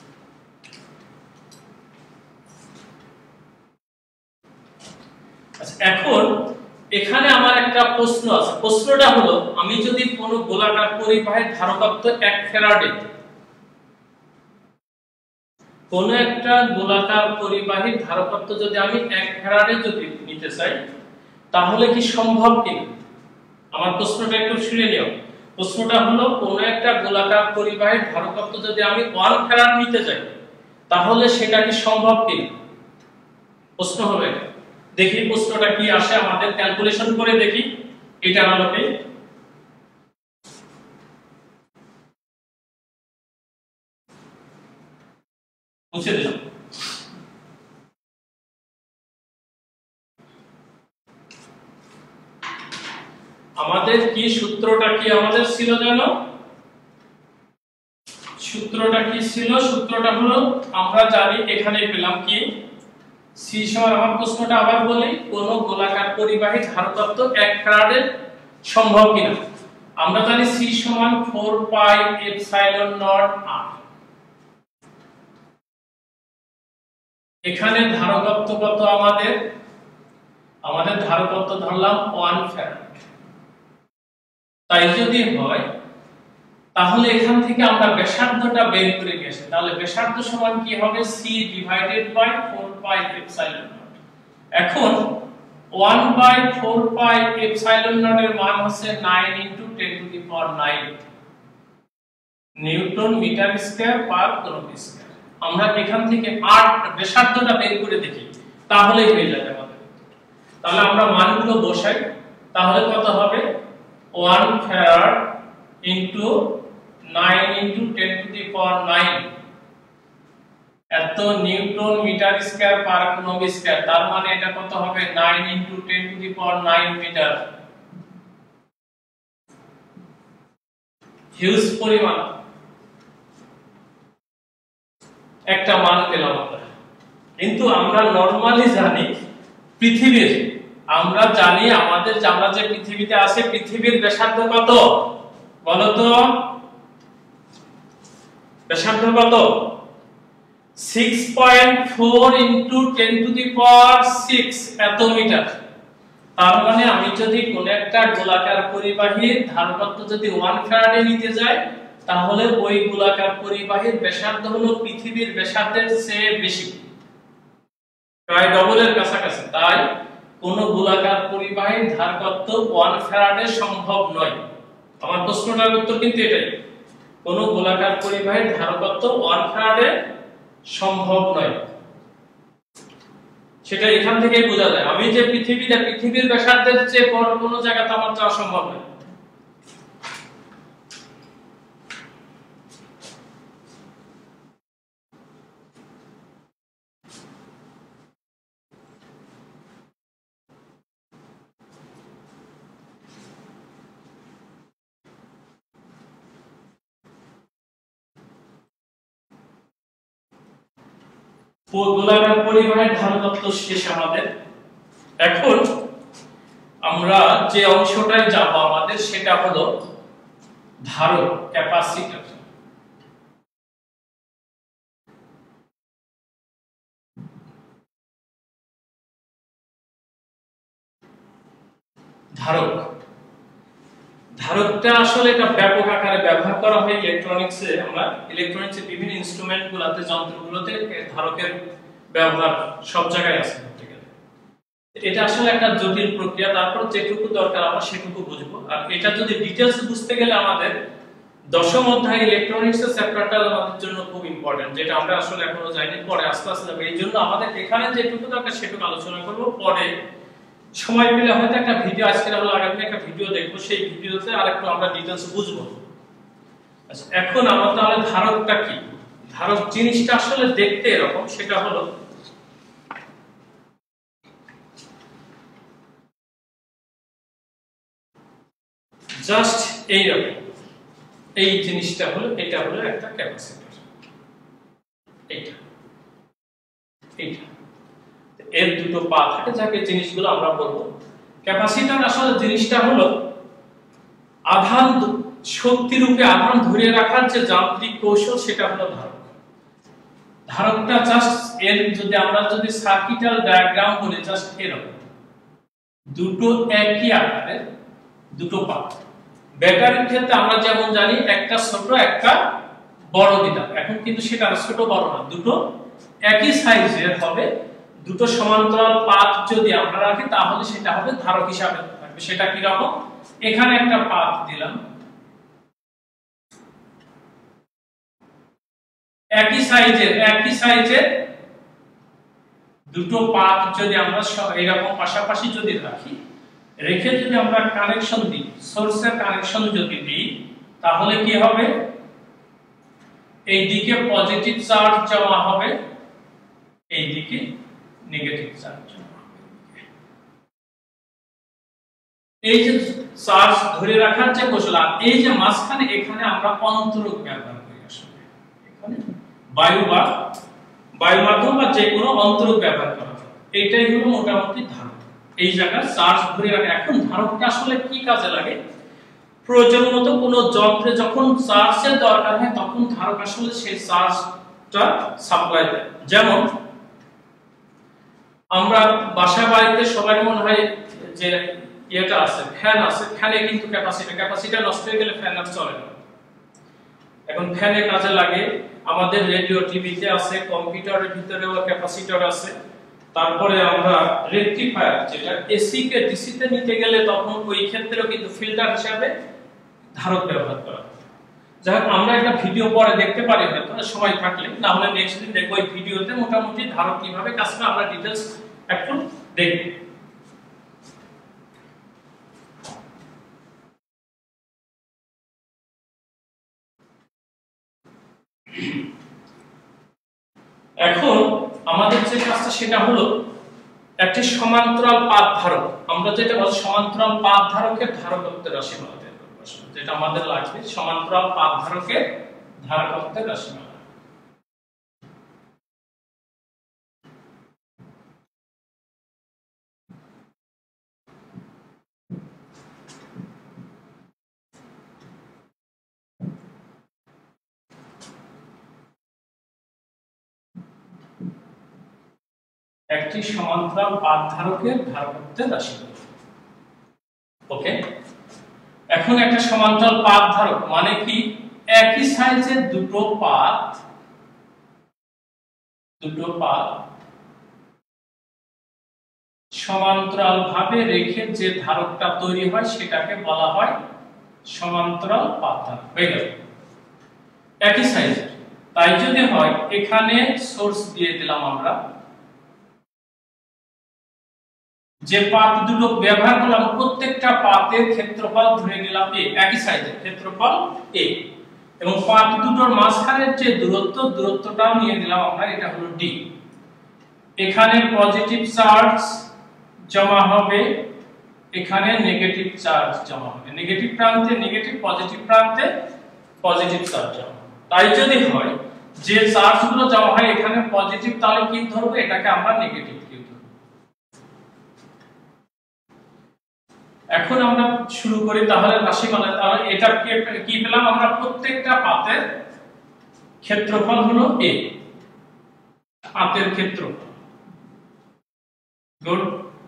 আচ্ছা এখন এখানে আমার একটা প্রশ্ন আছে, প্রশ্নটা হলো আমি যদি কোনো গোলাকার পরিবাহীর ধারকত্ব এক ফ্যারাডে, কোন একটা গোলাকার পরিবাহীর ধারকত্ব যদি আমি এক ফ্যারাডে যদি নিতে চাই তাহলে কি সম্ভব কিনা, আমার প্রশ্নটা একটু শুনে নিও। প্রশ্নটা হলো কোন একটা গোলাকার পরিবাহীর ধারকত্ব যদি আমি one ফ্যারাড নিতে চাই তাহলে সেটা কি সম্ভব কিনা, প্রশ্ন হলো এটা। দেখি প্রশ্নটা কি আসে, আমাদের ক্যালকুলেশন করে দেখি। এটা হলো কি মুছে দিলাম, আমাদের কি সূত্রটা কি আমাদের ছিল জানো, সূত্রটা কি ছিল, সূত্রটা হলো আমরা জানি এখানে পেলাম কি c সমান, আমার প্রশ্নটা আবার বলি কোন গোলাকার পরিবাহীর ধারকত্ব এক ফ্যারাডে সম্ভব কিনা। আমরা জানি c সমান four pi epsilon naught r, এখানে ধারকত্ব কত আমাদের, আমাদের ধারকত্ব ধরলাম one ফ্যারাড। তাই যদি হয় তাহলে এখান থেকে আমরা ব্যাসার্ধটা বের করে নিয়ে আসি, তাহলে ব্যাসার্ধ সমান কি হবে c divided by four pi epsilon naught। এখন one by four pi epsilon naught এর মান হচ্ছে nine into ten to the power nine newton metre square per coulomb square. আমরা এখান থেকে r ব্যাসার্ধটা বের করে দেখি তাহলেই হয়ে যাবে আমাদের। তাহলে আমরা মানগুলো বসাই, তাহলে কত হবে one farad into nine into ten to the power nine এত newton metre square per coulomb square, তার মানে এটা কত হবে nine into ten to the power nine metre. Huge পরিমাণ একটা মান পেলাম আমরা। কিন্তু আমরা নরমালি জানি পৃথিবীর, আমরা জানি আমাদের আমরা যে পৃথিবীতে আছে পৃথিবীর ব্যাসার্ধ কত বলো তো? ব্যাসার্ধ কত? Six point four into ten to the power six এত মিটার। তার মানে আমি যদি কোন একটা গোলাকার পরিবাহীর ধারকত্ব যদি ওয়ান ফ্যারাডে নিতে যাই, তাহলে ওই গোলাকার পরিবাহীর ব্যাসার্ধ হলো পৃথিবীর ব্যাসার্ধের চেয়ে বেশি, প্রায় ডবলের কাছাকাছি। তাই কোন গোলাকার পরিবাহীর ধারকত্ব ওয়ান ফ্যারাডে সম্ভব নয়। আমার প্রশ্নটার উত্তর কিন্তু এটাই, কোন গোলাকার পরিবাহীর ধারকত্ব ওয়ান ফ্যারাডে সম্ভব নয়। সেটা এখান থেকেই বোঝা যায়। আমি যে পৃথিবীতে পৃথিবীর ব্যাসার্ধের চেয়ে বড় কোনো জায়গাতে আমার যাওয়া সম্ভব নয়। গোলাকার পরিবাহীর ধারকত্ব শেষ আমাদের। এখন আমরা যে অংশটায় যাব আমাদের সেটা হলো ধারক, ক্যাপাসিটর। ধারক ধারকটা আসলে এটা ব্যাপক আকারে ব্যবহার করা হয় ইলেকট্রনিক্সে। আমরা ইলেকট্রনিক্সের বিভিন্ন ইনস্ট্রুমেন্টগুলোতে, যন্ত্রগুলোতে ধারকের ব্যবহার সব জায়গায় আছে। এটা আসলে একটা জটিল প্রক্রিয়া, তারপর যেটুকু দরকার আমরা সেটুকু বুঝবো। আর এটা যদি ডিটেইলস বুঝতে গেলে আমাদের দশম অধ্যায় ইলেকট্রনিক্স এর চ্যাপ্টারটা আমাদের জন্য খুব ইম্পর্টেন্ট, যেটা আমরা আসলে এখনো জানি, পরে আস্তে আস্তে যাবো। এই জন্য আমাদের এখানে যেটুকু দরকার সেটুকু আলোচনা করব। পরে সময় পেলে হয়তো একটা ভিডিও, আজকে আমরা আগামী একটা ভিডিও দেখবো, সেই ভিডিওতে আরেকটু আমরা ডিটেইলস বুঝবো। আচ্ছা, এখন আমরা তাহলে ধারকটা কি? ধারক জিনিসটা আসলে দেখতে এরকম, সেটা হলো জাস্ট এইরকম। এই জিনিসটা হলো, এটা হলো একটা ক্যাপাসিটর। এইটা এইটা এর দুটো পা থাকে, যাকে জিনিসগুলো আমরা বলবো ক্যাপাসিটর। আসলে জিনিসটা হলো আধান, শক্তি রূপে আধান ধরে রাখার যে যান্ত্রিক কৌশল, সেটা হলো ধারক। ধারকটা জাস্ট এর যদি আমরা যদি সার্কিটাল ডায়াগ্রাম বলি, জাস্ট এরকম দুটো একই আকারের দুটো পা। ব্যাটারির ক্ষেত্রে আমরা যেমন জানি একটা ছোট একটা বড় দিলাম, এখন কিন্তু সেটা ছোট বড় না, দুটো একই সাইজের হবে। দুটো সমান্তরাল পাত যদি আমরা রাখি তাহলে সেটা হবে ধারক হিসাবে থাকবে। সেটা কি রকম? এখানে একটা পাত দিলাম, একই সাইজের একই সাইজের দুটো পাত যদি আমরা এরকম পাশাপাশি যদি রাখি, রেখে যদি আমরা কানেকশন দিই, সোর্সের কানেকশন যদি দিই, তাহলে কি হবে? এই দিকে পজিটিভ চার্জ জমা হবে, এই দিকে নেগেটিভ চার্জ জমা হবে। এই যে চার্জ ধরে রাখার যে কৌশল, এই যে মাঝখানে এখানে আমরা অন্তরক ব্যবহার করি। আসলে এখানে বায়ু বা বায়ু মাধ্যম বা যে কোনো অন্তরক ব্যবহার করা হয়। এটাই হলো মোটামুটি ধারক, এই জায়গায় চার্জ ধরে রাখে। এখন ধারকটা আসলে কি কাজে লাগে? প্রয়োজন মতো কোনো যন্ত্রে যখন চার্জের দরকার হয়, তখন ধারক আসলে সেই চার্জটা সাপ্লাই দেয়। যেমন আমরা বাসা বাড়িতে সবাই মনে হয় যে এটা আছে, ফ্যান আছে, ফ্যানে কিন্তু ক্যাপাসিটর ক্যাপাসিটর নষ্ট হয়ে গেলে ফ্যান আর চলে না। এখন ফ্যানে কাজে লাগে, আমাদের রেডিও টিভিতে আছে, কম্পিউটারের ভিতরেও ক্যাপাসিটর আছে। তারপরে আমরা রেকটিফায়ার, যেটা এসি কে ডিসি তে নিতে গেলে তখন ওই ক্ষেত্রেও কিন্তু ফিল্টার হিসেবে ধারক ব্যবহার করা হয়। যাই হোক, আমরা একটা ভিডিও পরে দেখতে পারি হয়তো সময় থাকলে, না হলে নেক্সট দিন দেখবো এই ভিডিওতে মোটামুটি ধারক কিভাবে কাজ করে আমরা ডিটেইলস একটু দেখব। এখন আমাদের যে কাজটা সেটা হলো একটি সমান্তরাল পাত ধারক, আমরা যেটা বলি সমান্তরাল পাত ধারকের ধারকত্বের রাশিমালা বের করব, যেটা আমাদের লাগবে সমান্তরাল পাত ধারকের ধারকত্বের রাশিমালা। একটি সমান্তরাল পাত ধারকের ধারকত্বের রাশিমালা। ওকে, এখন একটা সমান্তরাল পাত ধারক মানে কি, একই সাইজের দুটো পাত দুটো পাত সমান্তরাল ভাবে রেখে যে ধারকটা তৈরি হয় সেটাকে বলা হয় সমান্তরাল পাত ধারক। হয়ে গেল, একই সাইজের। তাই যদি হয় এখানে সোর্স দিয়ে দিলাম আমরা, যে পাত দুটো ব্যবহার করলাম প্রত্যেকটা পাতের ক্ষেত্রফল ধরে নিলাম এ, একই সাইজের ক্ষেত্রফল এ, এবং পাত দুটোর মাঝখানের যে দূরত্ব দূরত্বটাও নিয়ে নিলাম আমরা, এটা হলো ডি। এখানে পজিটিভ চার্জ জমা হবে, এখানে নেগেটিভ চার্জ জমা হবে, নেগেটিভ প্রান্তে নেগেটিভ, পজিটিভ প্রান্তে পজিটিভ চার্জ জমা। তাই যদি হয় যে চার্জগুলো জমা হয় এখানে পজিটিভ, তাহলে কি ধরবো, এটাকে আমরা নেগেটিভ কিউ ধরব। এখন আমরা শুরু করি তাহলে রাশিমালা। তাহলে এটা কি পেলাম আমরা, প্রত্যেকটা পাতের ক্ষেত্রফল হলো এ, পাতের ক্ষেত্রফল। গুড।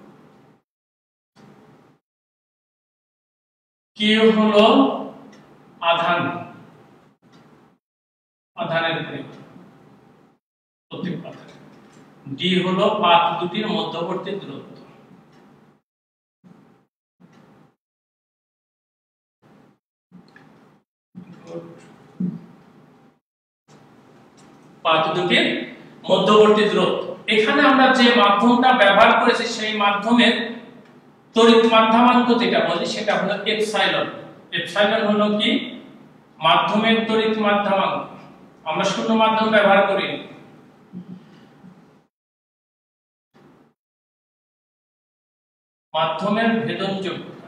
কিউ হলো আধান, আধানের পরিমাণ প্রত্যেক পাতের। ডি হলো পাত দুটির মধ্যবর্তী দূরত্ব। পাত দুটির মধ্যবর্তী দূরত্ব। এখানে আমরা যে মাধ্যমটা ব্যবহার করেছি সেই মাধ্যমের তড়িৎ মাধ্যামাঙ্ক যেটা বলি সেটা হলো এপসাইলন। এপসাইলন হলো কি, মাধ্যমের তড়িৎ মাধ্যামাঙ্ক। আমরা শূন্য মাধ্যম ব্যবহার করি। মাধ্যমের ভেদনযোগ্যতা।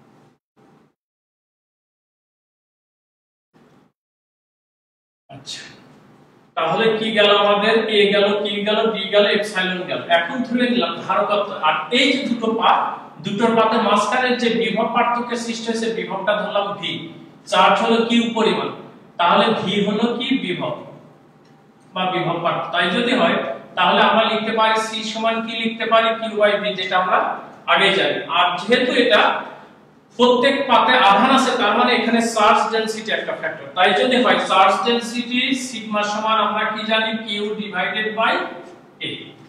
আচ্ছা, তাহলে কি গেল আমাদের, এ গেল, কি গেল, ডি গেল, এপসাইলন গেল। এখন ধরে নিলাম ধারকত্ব। আর এই যে দুটো পাত, দুটোর পাতের মাঝখানে যে বিভব পার্থক্যের সৃষ্টি হয়েছে বিভবটা ধরলাম ভি, চার্জ হলো কিউ পরিমাণ, তাহলে ভি হলো কি, বিভব বা বিভব পার্থক্য। তাই যদি হয় তাহলে আমরা লিখতে পারি সি সমান কি লিখতে পারি, কিউ বাই ভি, যেটা আমরা আগে জানি। আর যেহেতু এটা প্রত্যেক পাতে আধান আছে তার মানে এখানে চার্জ ডেনসিটি একটা ফ্যাক্টর। তাই যদি হয় চার্জ ডেনসিটি সিগমা সমান আমরা কি জানি, কিউ ডিভাইডেড বাই এ।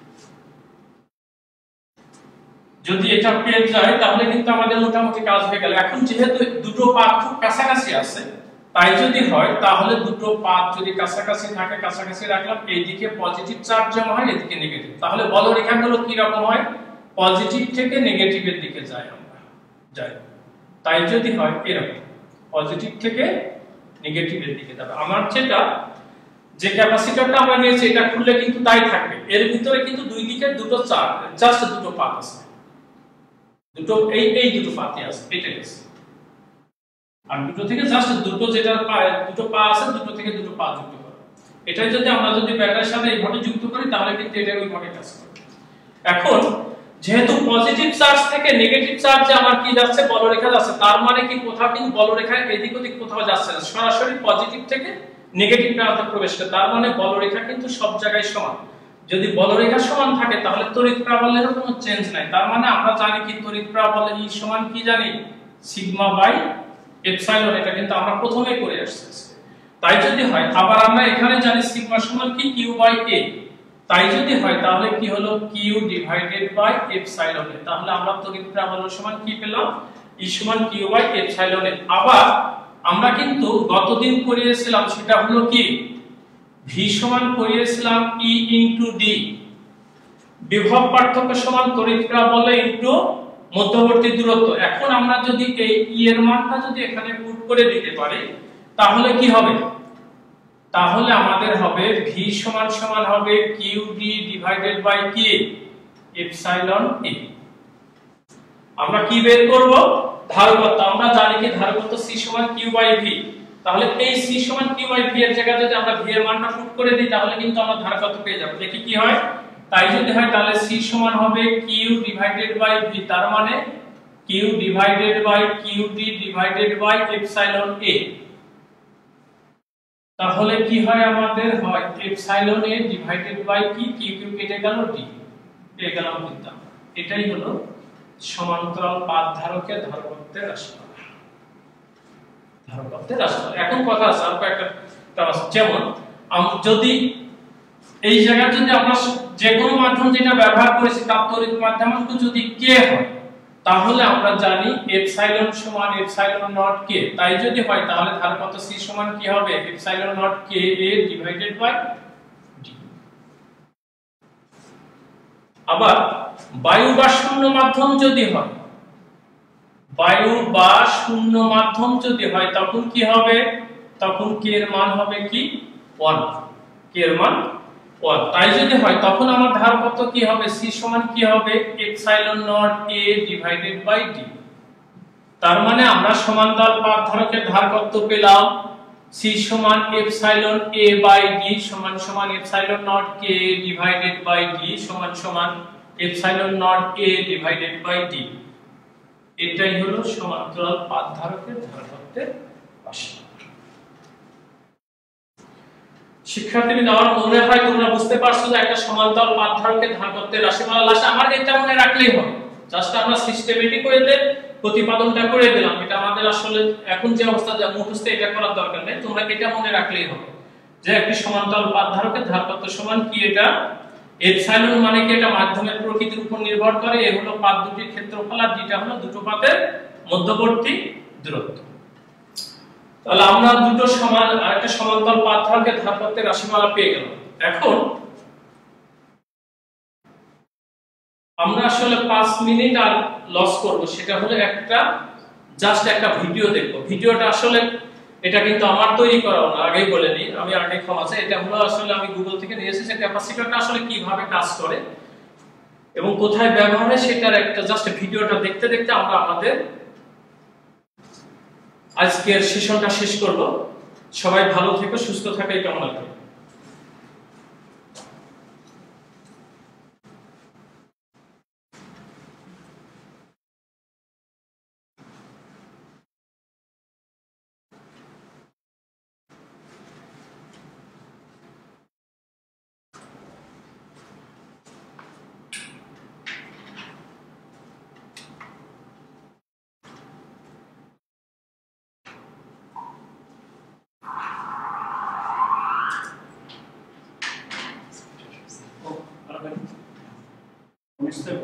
যদি এটা পেয়ে যায় তাহলে কিন্তু আমাদের মোটামুটি কাজ হয়ে গেল। এখন যেহেতু দুটো পাত খুব কাছাকাছি আছে, তাই যদি হয় তাহলে দুটো পাত যদি কাছাকাছি থাকে, কাছাকাছি রাখলাম, এইদিকে পজিটিভ চার্জ জমা হয়, এদিকে নেগেটিভ, তাহলে বলরেখাগুলো কি রকম হয়, পজিটিভ থেকে নেগেটিভের দিকে যায়, আমরা যাই। তাই যদি হয় এরকম পজিটিভ থেকে নেগেটিভের দিকে যাবে। আমার যেটা যে ক্যাপাসিটরটা আমরা নিয়েছি এটা খুললে কিন্তু তাই থাকবে, এর ভিতরে কিন্তু দুই দিকে দুটো চার্জ, জাস্ট দুটো পাত আছে, দুটো এই এই দুটো পাতই আছে, এটাই আছে। আর দুটো থেকে জাস্ট দুটো যেটা দুটো পা আছে, দুটো থেকে দুটো পা যুক্ত করা। এটাই যদি আমরা যদি ব্যাটারির সাথে এইভাবে যুক্ত করি তাহলে কিন্তু এটা ওইভাবে কাজ করবে। এখন যেহেতু পজিটিভ চার্জ থেকে নেগেটিভ চার্জে আমার কি যাচ্ছে, বলরেখা যাচ্ছে, তার মানে কি কোথাও কিন্তু বলরেখা এদিক ওদিক কোথাও যাচ্ছে না, সরাসরি পজিটিভ থেকে নেগেটিভ প্রান্তে প্রবেশ করে। তার মানে বলরেখা কিন্তু সব জায়গায় সমান। যদি বলরেখা সমান থাকে তাহলে তড়িৎ প্রাবল্যের কোনো চেঞ্জ নাই। তার মানে আমরা জানি কি তড়িৎ প্রাবল্য ই সমান কি জানি, সিগমা বাই এপসাইলন। এটা কিন্তু আমরা প্রথমেই করে আসছি। তাই যদি হয় আবার আমরা এখানে জানি সিগমা সমান কি, কিউ বাই এ। তাই যদি হয় তাহলে কি হলো, কিউ ডিভাইডেড বাই এপসাইলন। তাহলে আমরা তড়িৎ প্রাবল্য সমান কি পেলাম, ই সমান কিউ বাই এপসাইলন। আবার আমরা কিন্তু গতদিন করিয়েছিলাম সেটা হলো কি, ভি সমান করিয়েছিলাম ই ইনটু ডি, বিভব পার্থক্য সমান তড়িৎ প্রাবল্য ইনটু মধ্যবর্তী দূরত্ব। এখন আমরা যদি এই ই এর মানটা যদি এখানে পুট করে দিতে পারি তাহলে কি হবে, তাহলে আমাদের হবে v সমান সমান হবে qd ডিভাইডেড বাই কি এপসাইলন a। আমরা কি বের করব ধারকত্ব। আমরা জানি কি ধারকত্ব c সমান q বাই v। তাহলে এই c সমান q বাই v এর জায়গায় যদি আমরা v এর মানটা পুট করে দিই তাহলে কিন্তু আমরা ধারকত্ব পেয়ে যাব। দেখি কি হয়। তাই যদি হয় তাহলে c সমান হবে q ডিভাইডেড বাই v, তার মানে q divided by qd divided by epsilon a। তাহলে কি হয় আমাদের হয় এপসাইলন a ডিভাইডেড বাই কি q q কেটে গেল d পেয়ে গেলাম কিন্তু। এটাই হলো সমান্তরাল পাত ধারকের ধারকত্বের রাশিমালা। ধারকত্বের রাশিমালা। এখন কথা আছে আর একটা যেমন যদি এই জায়গায় যদি আমরা যে কোনো মাধ্যম যেটা ব্যবহার করেছি তাপ তড়িৎ মাধ্যমাঙ্ক যদি k হয় তাহলে আমরা জানি এপসাইলন সমান এপসাইলন নট k। তাই যদি হয় তাহলে ধারকত্ব c সমান কি হবে epsilon naught k a divided by d। আবার বায়ু বা শূন্য মাধ্যম যদি হয়, বায়ু বা শূন্য মাধ্যম যদি হয় তখন কি হবে, তখন k এর মান হবে কি এক, k এর মান এক। তাই যদি হয় তখন আমার ধারকত্ব কি হবে c সমান কি হবে epsilon naught a divided by d। তার মানে আমরা সমান্তরাল পাত ধারকের ধারকত্ব পেলাম c সমান এপসাইলন a বাই d সমান সমান epsilon naught k divided by d সমান সমান epsilon naught a divided by d। এটাই হলো সমান্তরাল পাত ধারকের ধারকত্বের রাশিমালা। শিক্ষার্থীবৃন্দ, আমার মনে হয় তোমরা বুঝতে পারছো যে একটা সমান্তরাল পাত ধারকের ধারকত্বের রাশিমালা লাসা আমার এটা মনে রাখলেই হবে। জাস্ট আমরা সিস্টেমেটিক ওয়েতে প্রতিপাদনটা করে দিলাম। এটা আমাদের আসলে এখন যে অবস্থা যা মুখস্থ এটা করার দরকার নেই, তোমরা এটা মনে রাখলেই হবে যে একটি সমান্তরাল পাত ধারকের ধারকত্ব সমান কি এটা এপসাইলন মানে কি এটা মাধ্যমের প্রকৃতির উপর নির্ভর করে, এ হলো পাত দুটির ক্ষেত্রফল আর যেটা হলো দুটো পাতের মধ্যবর্তী দূরত্ব। তাহলে আমরা দুটো সমান একটা সমান্তরাল পাত ধারকের ধারকত্বের রাশিমালা পেয়ে গেলাম। এখন আমরা আসলে পাঁচ মিনিট আর লস করব, সেটা হলো একটা জাস্ট একটা ভিডিও দেখব। ভিডিওটা আসলে এটা কিন্তু আমার তৈরি করা না, আগেই বলে নিই, আমি আগে ক্ষমা চাই। এটা হলো আসলে আমি গুগল থেকে নিয়ে এসেছি, ক্যাপাসিটরটা আসলে কিভাবে কাজ করে এবং কোথায় ব্যবহার হয় সেটার একটা জাস্ট ভিডিওটা দেখতে দেখতে আমরা আমাদের আজকের সেশনটা শেষ করব। সবাই ভালো থেকো, সুস্থ থাকো, এই কামনা করি। Mister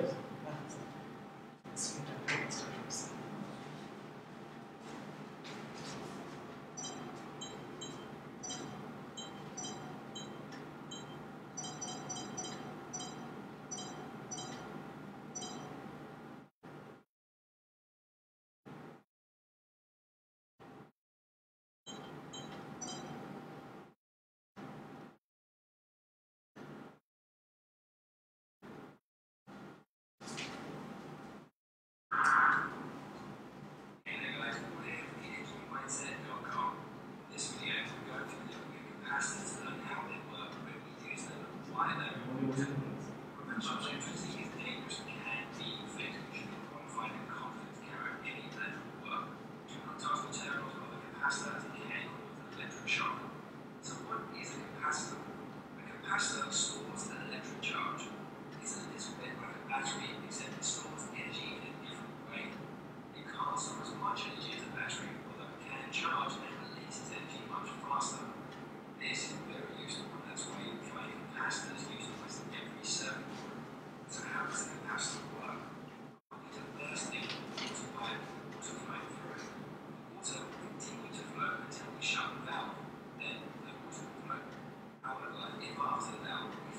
Shut the valve, then the water will flow. However, if after the valve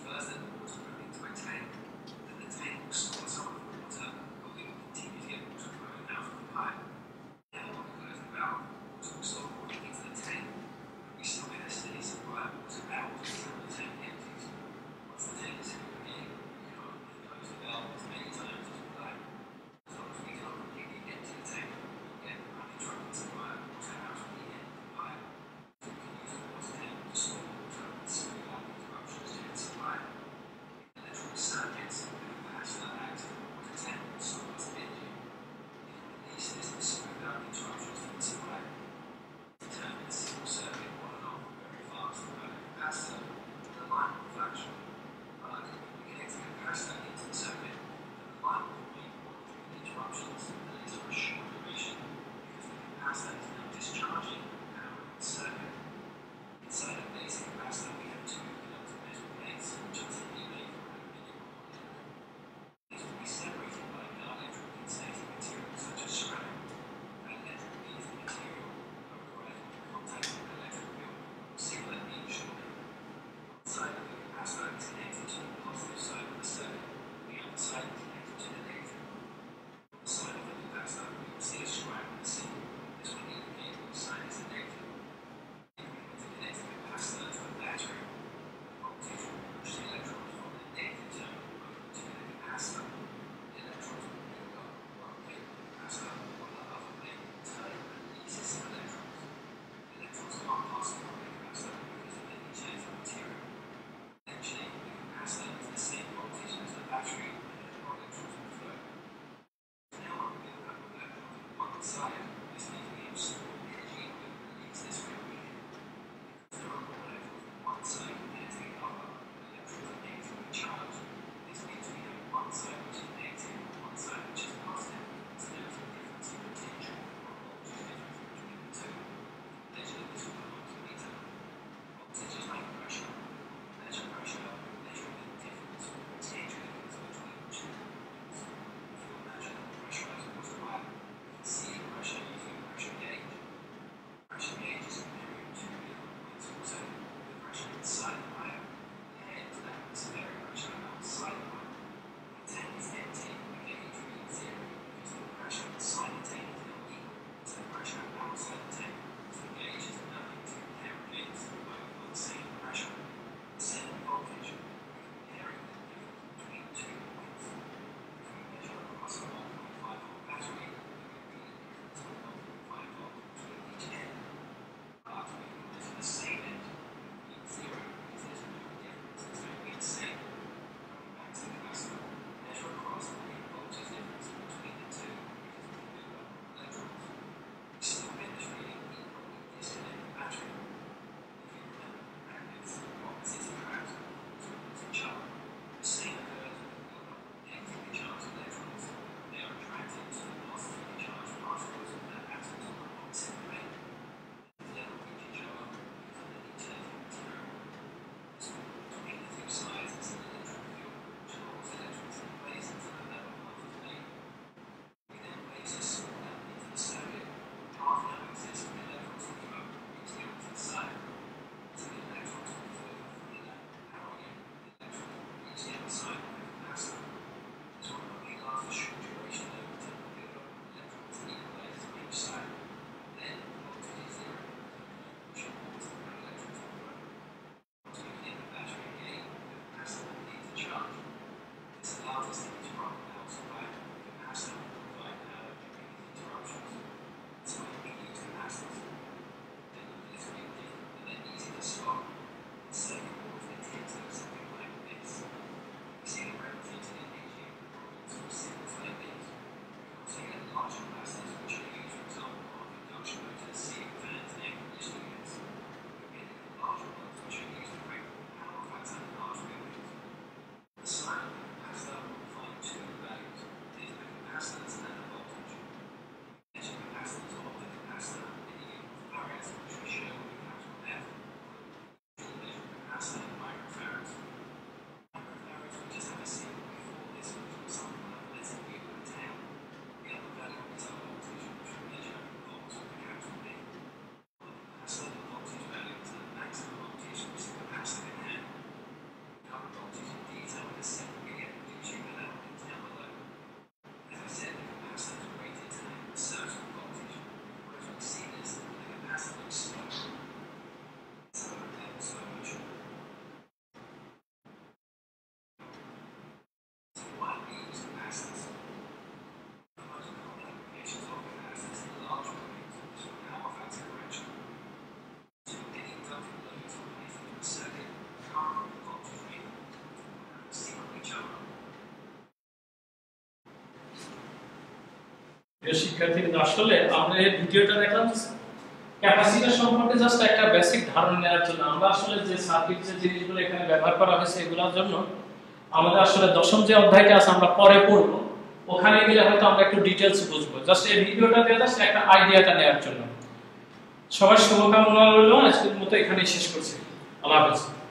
প্রিয় শিক্ষার্থীরা, আসলে আমরা এই ভিডিওটা দেখলাম ক্যাপাসিটর সম্পর্কে জাস্ট একটা বেসিক ধারণা নেওয়ার জন্য। আমরা আসলে যে সার্কিট যে জিনিসগুলো এখানে ব্যবহার করা হয়েছে এগুলোর জন্য আমাদের আসলে দশম যে অধ্যায়টা আছে আমরা পরে পড়বো, ওখানে গেলে হয়তো আমরা একটু ডিটেইলস বুঝবো। জাস্ট এই ভিডিওটা দিয়ে জাস্ট একটা আইডিয়াটা নেওয়ার জন্য। সবার শুভকামনা রইল। আজকের মতো এখানেই শেষ করছি। আল্লাহ হাফেজ।